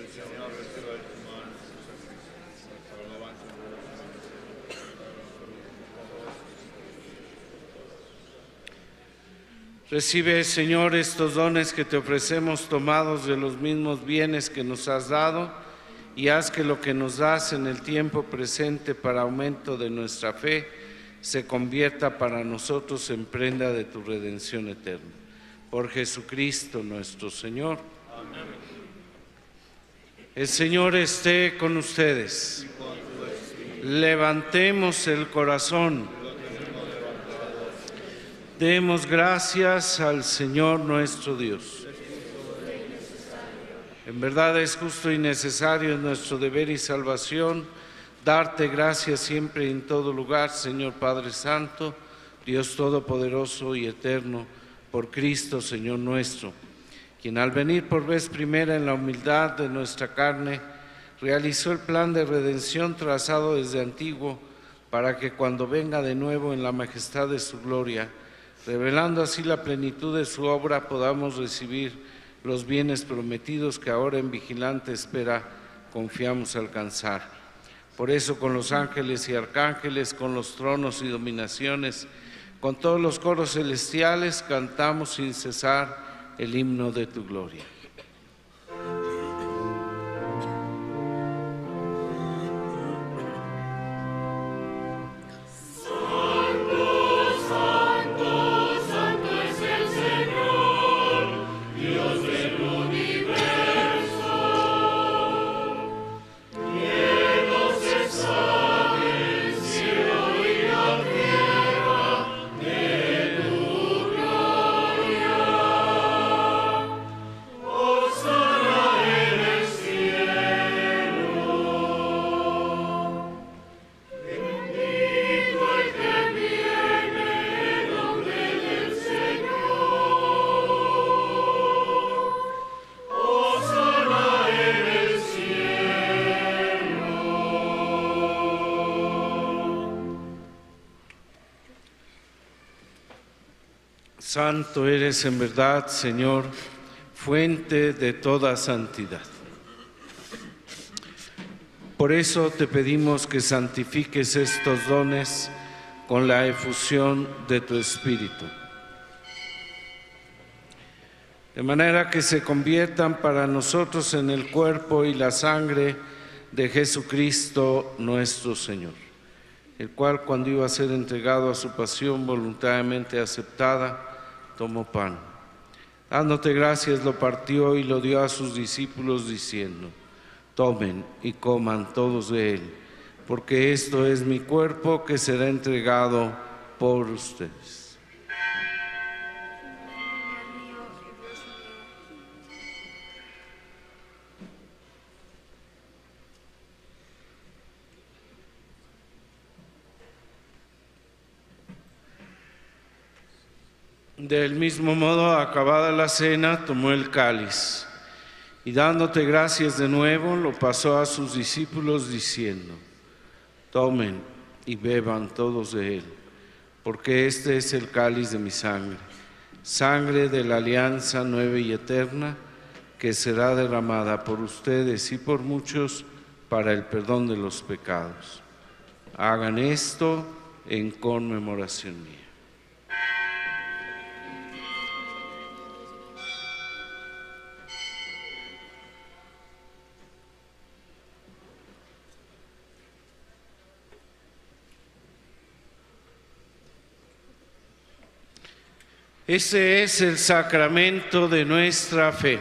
Recibe, Señor, estos dones que te ofrecemos tomados de los mismos bienes que nos has dado, y haz que lo que nos das en el tiempo presente para aumento de nuestra fe se convierta para nosotros en prenda de tu redención eterna. Por Jesucristo nuestro Señor. Amén. El Señor esté con ustedes. Levantemos el corazón. Demos gracias al Señor nuestro Dios. En verdad es justo y necesario, en nuestro deber y salvación, darte gracias siempre y en todo lugar, Señor Padre Santo, Dios Todopoderoso y Eterno, por Cristo, Señor nuestro, quien al venir por vez primera en la humildad de nuestra carne, realizó el plan de redención trazado desde antiguo, para que cuando venga de nuevo en la majestad de su gloria, revelando así la plenitud de su obra, podamos recibir los bienes prometidos que ahora en vigilante espera confiamos alcanzar. Por eso con los ángeles y arcángeles, con los tronos y dominaciones, con todos los coros celestiales, cantamos sin cesar el himno de tu gloria. Santo eres en verdad, Señor, fuente de toda santidad. Por eso te pedimos que santifiques estos dones con la efusión de tu Espíritu, de manera que se conviertan para nosotros en el cuerpo y la sangre de Jesucristo nuestro Señor, el cual, cuando iba a ser entregado a su pasión voluntariamente aceptada, tomó pan. Dándote gracias, lo partió y lo dio a sus discípulos diciendo: tomen y coman todos de él, porque esto es mi cuerpo que será entregado por ustedes. Del mismo modo, acabada la cena, tomó el cáliz y dándote gracias de nuevo, lo pasó a sus discípulos diciendo: tomen y beban todos de él, porque este es el cáliz de mi sangre, sangre de la alianza nueva y eterna, que será derramada por ustedes y por muchos para el perdón de los pecados. Hagan esto en conmemoración mía. Ese es el sacramento de nuestra fe.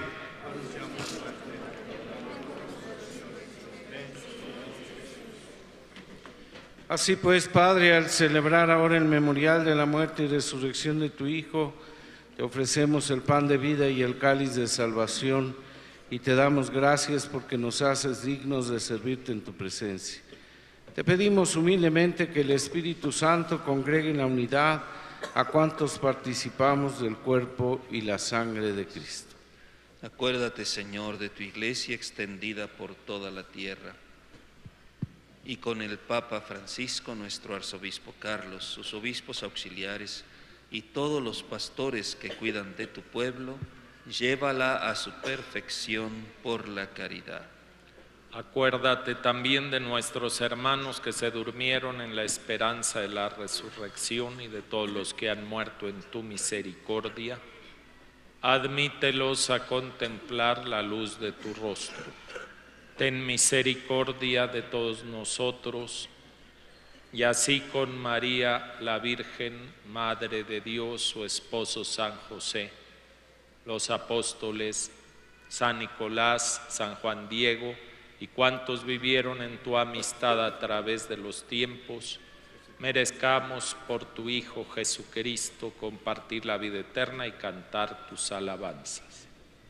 Así pues, Padre, al celebrar ahora el memorial de la muerte y resurrección de tu Hijo, te ofrecemos el pan de vida y el cáliz de salvación y te damos gracias porque nos haces dignos de servirte en tu presencia. Te pedimos humildemente que el Espíritu Santo congregue en la unidad a cuantos participamos del cuerpo y la sangre de Cristo. Acuérdate, Señor, de tu iglesia extendida por toda la tierra, y con el Papa Francisco, nuestro arzobispo Carlos, sus obispos auxiliares y todos los pastores que cuidan de tu pueblo, llévala a su perfección por la caridad. Acuérdate también de nuestros hermanos que se durmieron en la esperanza de la resurrección y de todos los que han muerto en tu misericordia. Admítelos a contemplar la luz de tu rostro. Ten misericordia de todos nosotros, y así con María, la Virgen, Madre de Dios, su esposo San José, los apóstoles, San Nicolás, San Juan Diego, y cuantos vivieron en tu amistad a través de los tiempos, merezcamos por tu Hijo Jesucristo compartir la vida eterna y cantar tus alabanzas.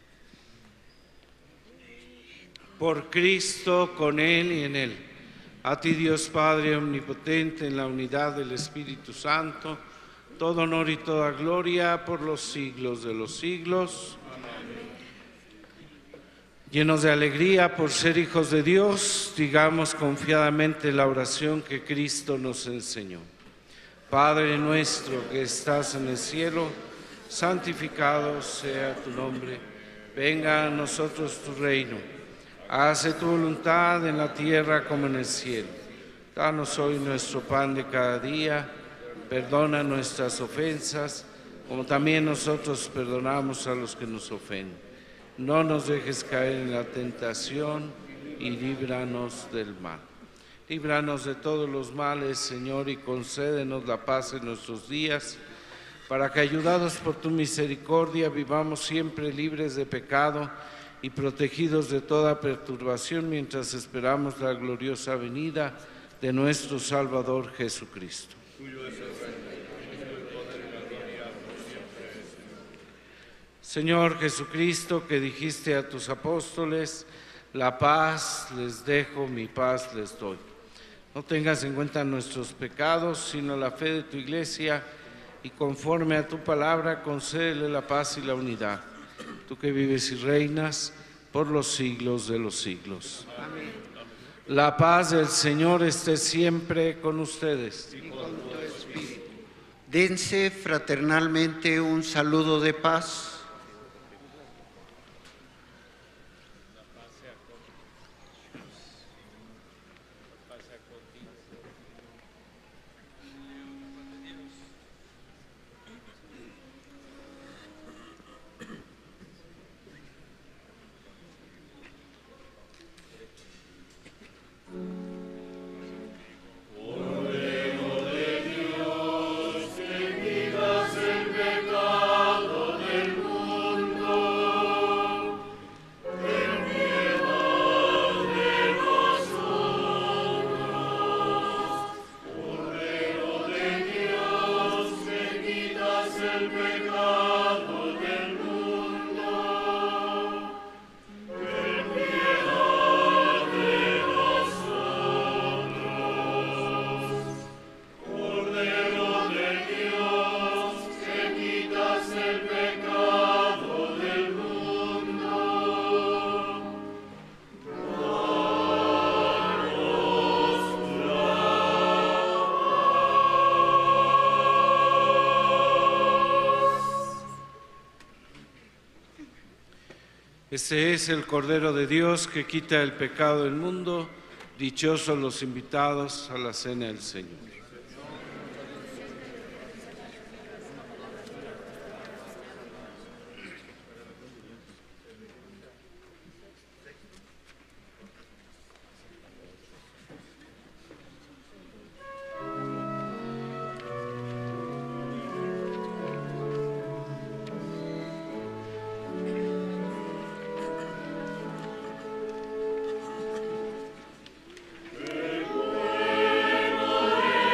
Por Cristo, con Él y en Él, a ti Dios Padre omnipotente, en la unidad del Espíritu Santo, todo honor y toda gloria por los siglos de los siglos. Llenos de alegría por ser hijos de Dios, digamos confiadamente la oración que Cristo nos enseñó. Padre nuestro que estás en el cielo, santificado sea tu nombre. Venga a nosotros tu reino. Hágase tu voluntad en la tierra como en el cielo. Danos hoy nuestro pan de cada día. Perdona nuestras ofensas, como también nosotros perdonamos a los que nos ofenden. No nos dejes caer en la tentación y líbranos del mal. Líbranos de todos los males, Señor, y concédenos la paz en nuestros días, para que, ayudados por tu misericordia, vivamos siempre libres de pecado y protegidos de toda perturbación, mientras esperamos la gloriosa venida de nuestro Salvador Jesucristo. Señor Jesucristo, que dijiste a tus apóstoles, la paz les dejo, mi paz les doy. No tengas en cuenta nuestros pecados, sino la fe de tu Iglesia, y conforme a tu palabra, concédele la paz y la unidad. Tú que vives y reinas por los siglos de los siglos. Amén. La paz del Señor esté siempre con ustedes. Y con tu espíritu. Dense fraternalmente un saludo de paz. Este es el Cordero de Dios que quita el pecado del mundo. Dichosos los invitados a la cena del Señor. Qué bueno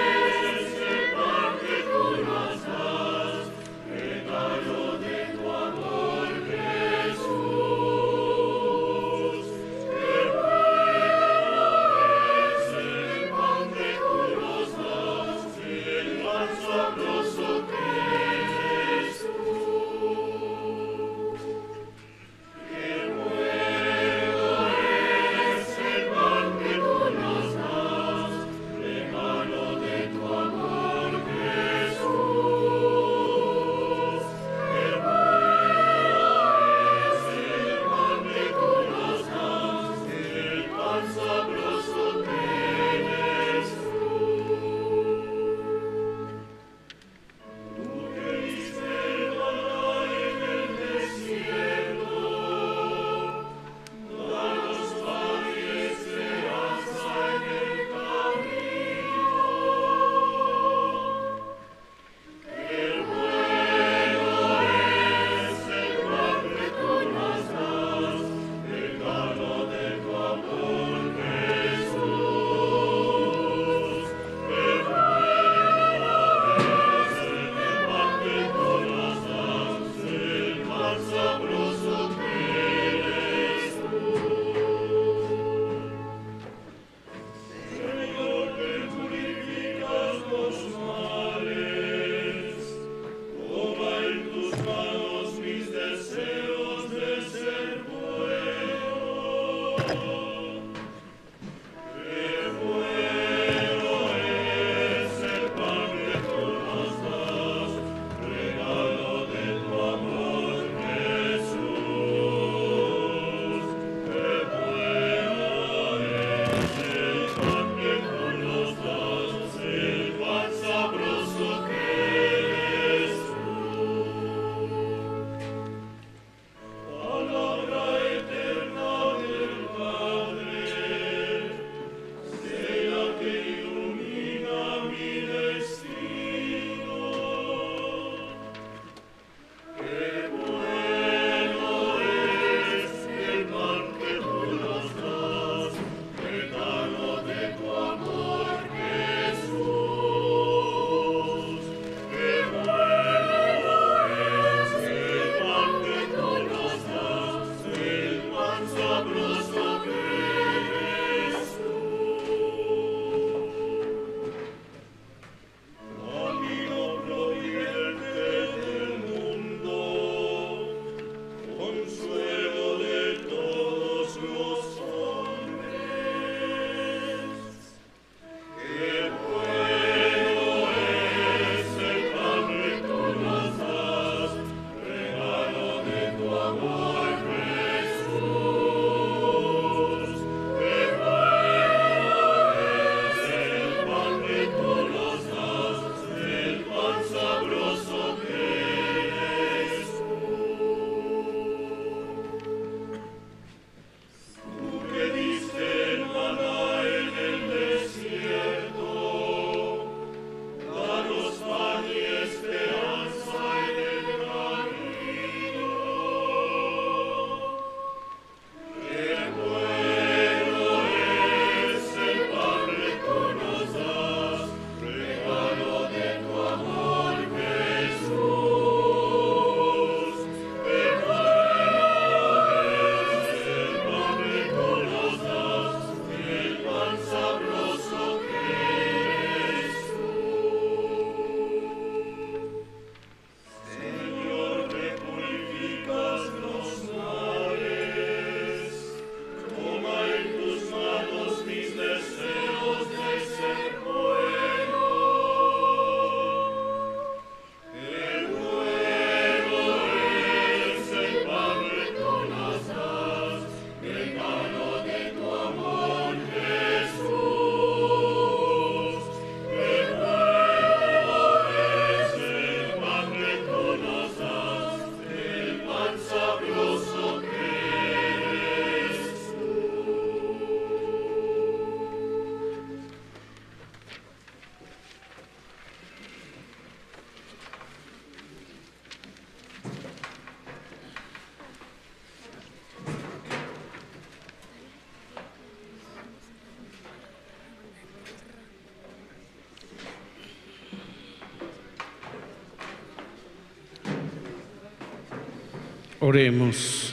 Oremos.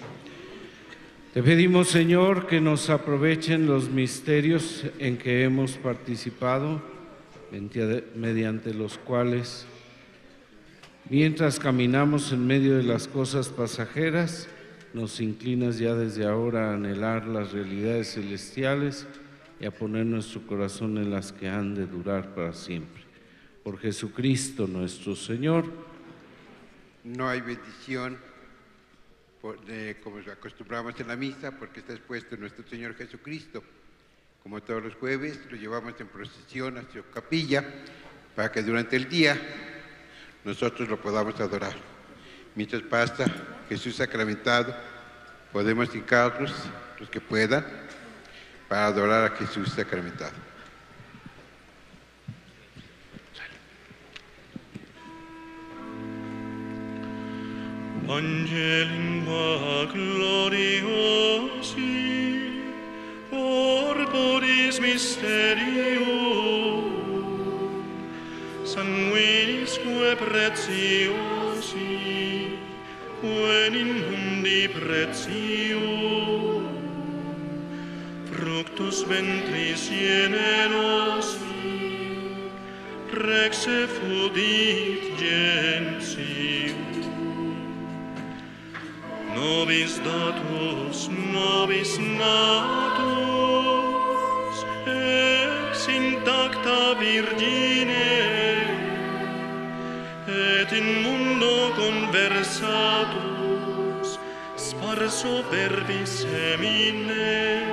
Te pedimos, Señor, que nos aprovechen los misterios en que hemos participado, mediante los cuales, mientras caminamos en medio de las cosas pasajeras, nos inclinas ya desde ahora a anhelar las realidades celestiales y a poner nuestro corazón en las que han de durar para siempre. Por Jesucristo nuestro Señor. No hay bendición por, eh, como acostumbramos en la misa, porque está expuesto nuestro Señor Jesucristo. Como todos los jueves, lo llevamos en procesión hacia su capilla para que durante el día nosotros lo podamos adorar. Mientras pasa Jesús sacramentado, podemos hincarnos, los que puedan, para adorar a Jesús sacramentado. Angelingua gloriosi, corporis mysterium, sanguinisque preciosi, quem in mundi pretium, fructus ventris generosi, rex effudit gentium. nobis datus, nobis natus, ex intacta Virgine, et in mundo conversatus, sparso per semine,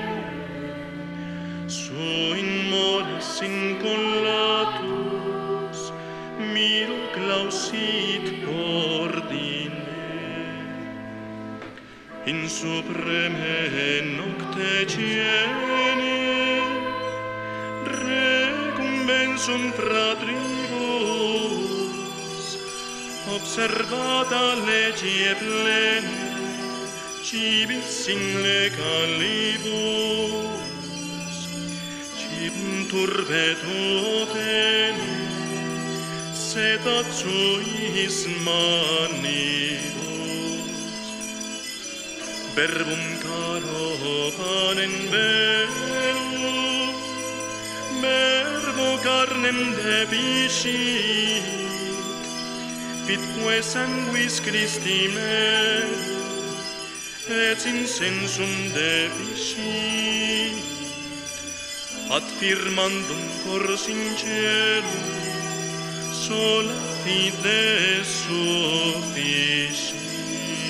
in mores incollatus, miru clausit ordine. In supreme nocte ciene, recumbensum fratribus, observata legie plene, cibis in legalibus, turbeto tene, setat suis manibus, verbum caro panem velum, verbo carnem debiscit, vitque sanguis Christi merum, et in sensum debiscit, ad firmandum cor sincerum, sola fide sufficit.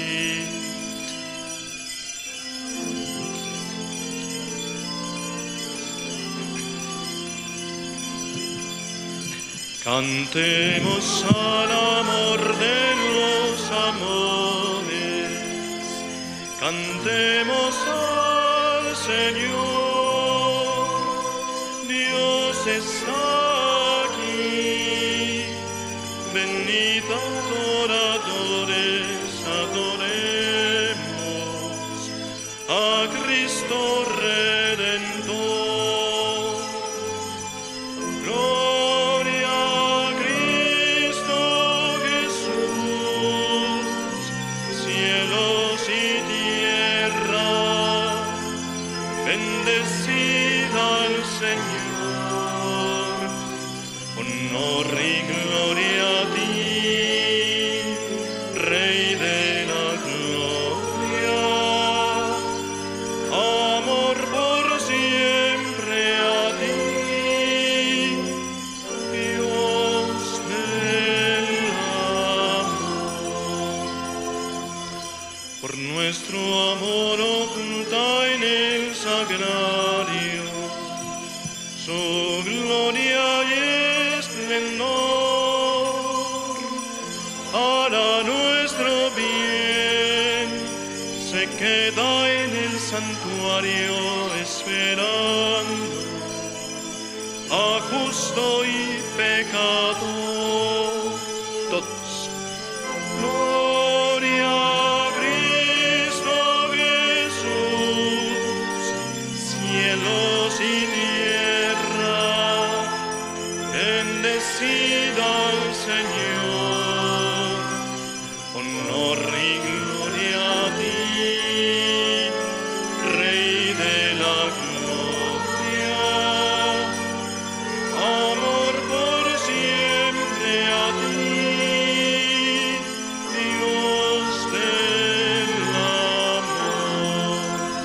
Cantemos al amor de los amores, cantemos al Señor. Dios está aquí, venid adoradores, adoremos a Cristo Redentor. Gloria a Cristo Jesús, cielos y tierra, bendecid al Señor. Honor y gloria a ti, Rey de la gloria, amor por siempre a ti, Dios del amor. Por nuestro amor oculta en el sagrario, su gloria y esplendor, hará nuestro bien, se queda en el santuario esperando a justo y pecador. Todos. Gloria a Cristo Jesús, cielos y tierra, bendecida al Señor, honor y gloria a ti, Rey de la gloria, amor por siempre a ti, Dios del amor.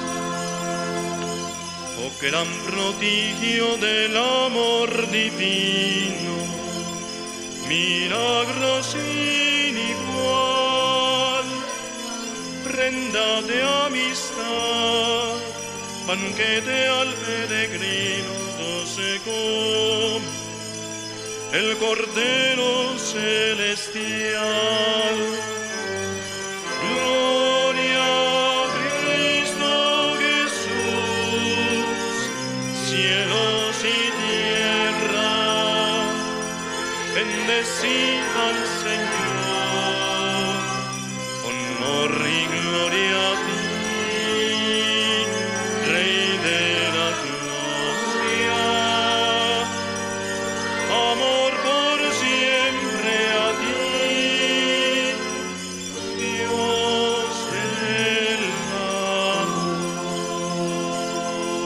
Oh gran prodigio del amor divino, milagro sin igual, prenda de amistad, banquete al peregrino se come, el Cordero celestial. Gloria a Cristo Jesús, cielos y tierra, bendecid al Señor, honor y gloria a ti, Rey de la gloria, amor por siempre a ti, Dios del amor.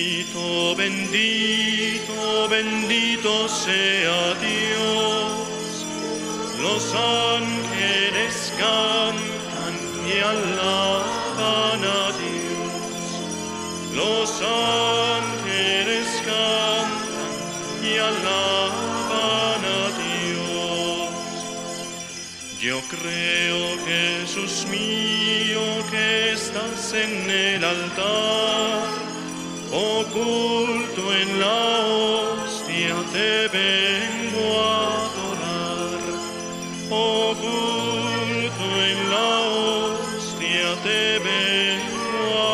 Bendito, bendito, bendito sea Dios, Los ángeles cantan y alaban a Dios. Los ángeles cantan y alaban a Dios. Yo creo, Jesús mío, que estás en el altar, oculto en la hostia, te vengo a adorar. Oculto en la hostia, te vengo a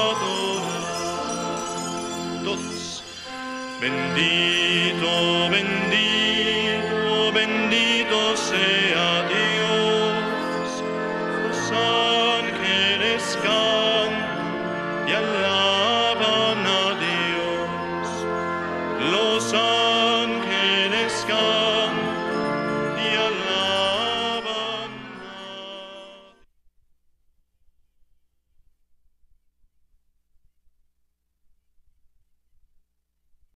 adorar. Todos. Bendito, bendito, bendito sea Dios. Los ángeles cantan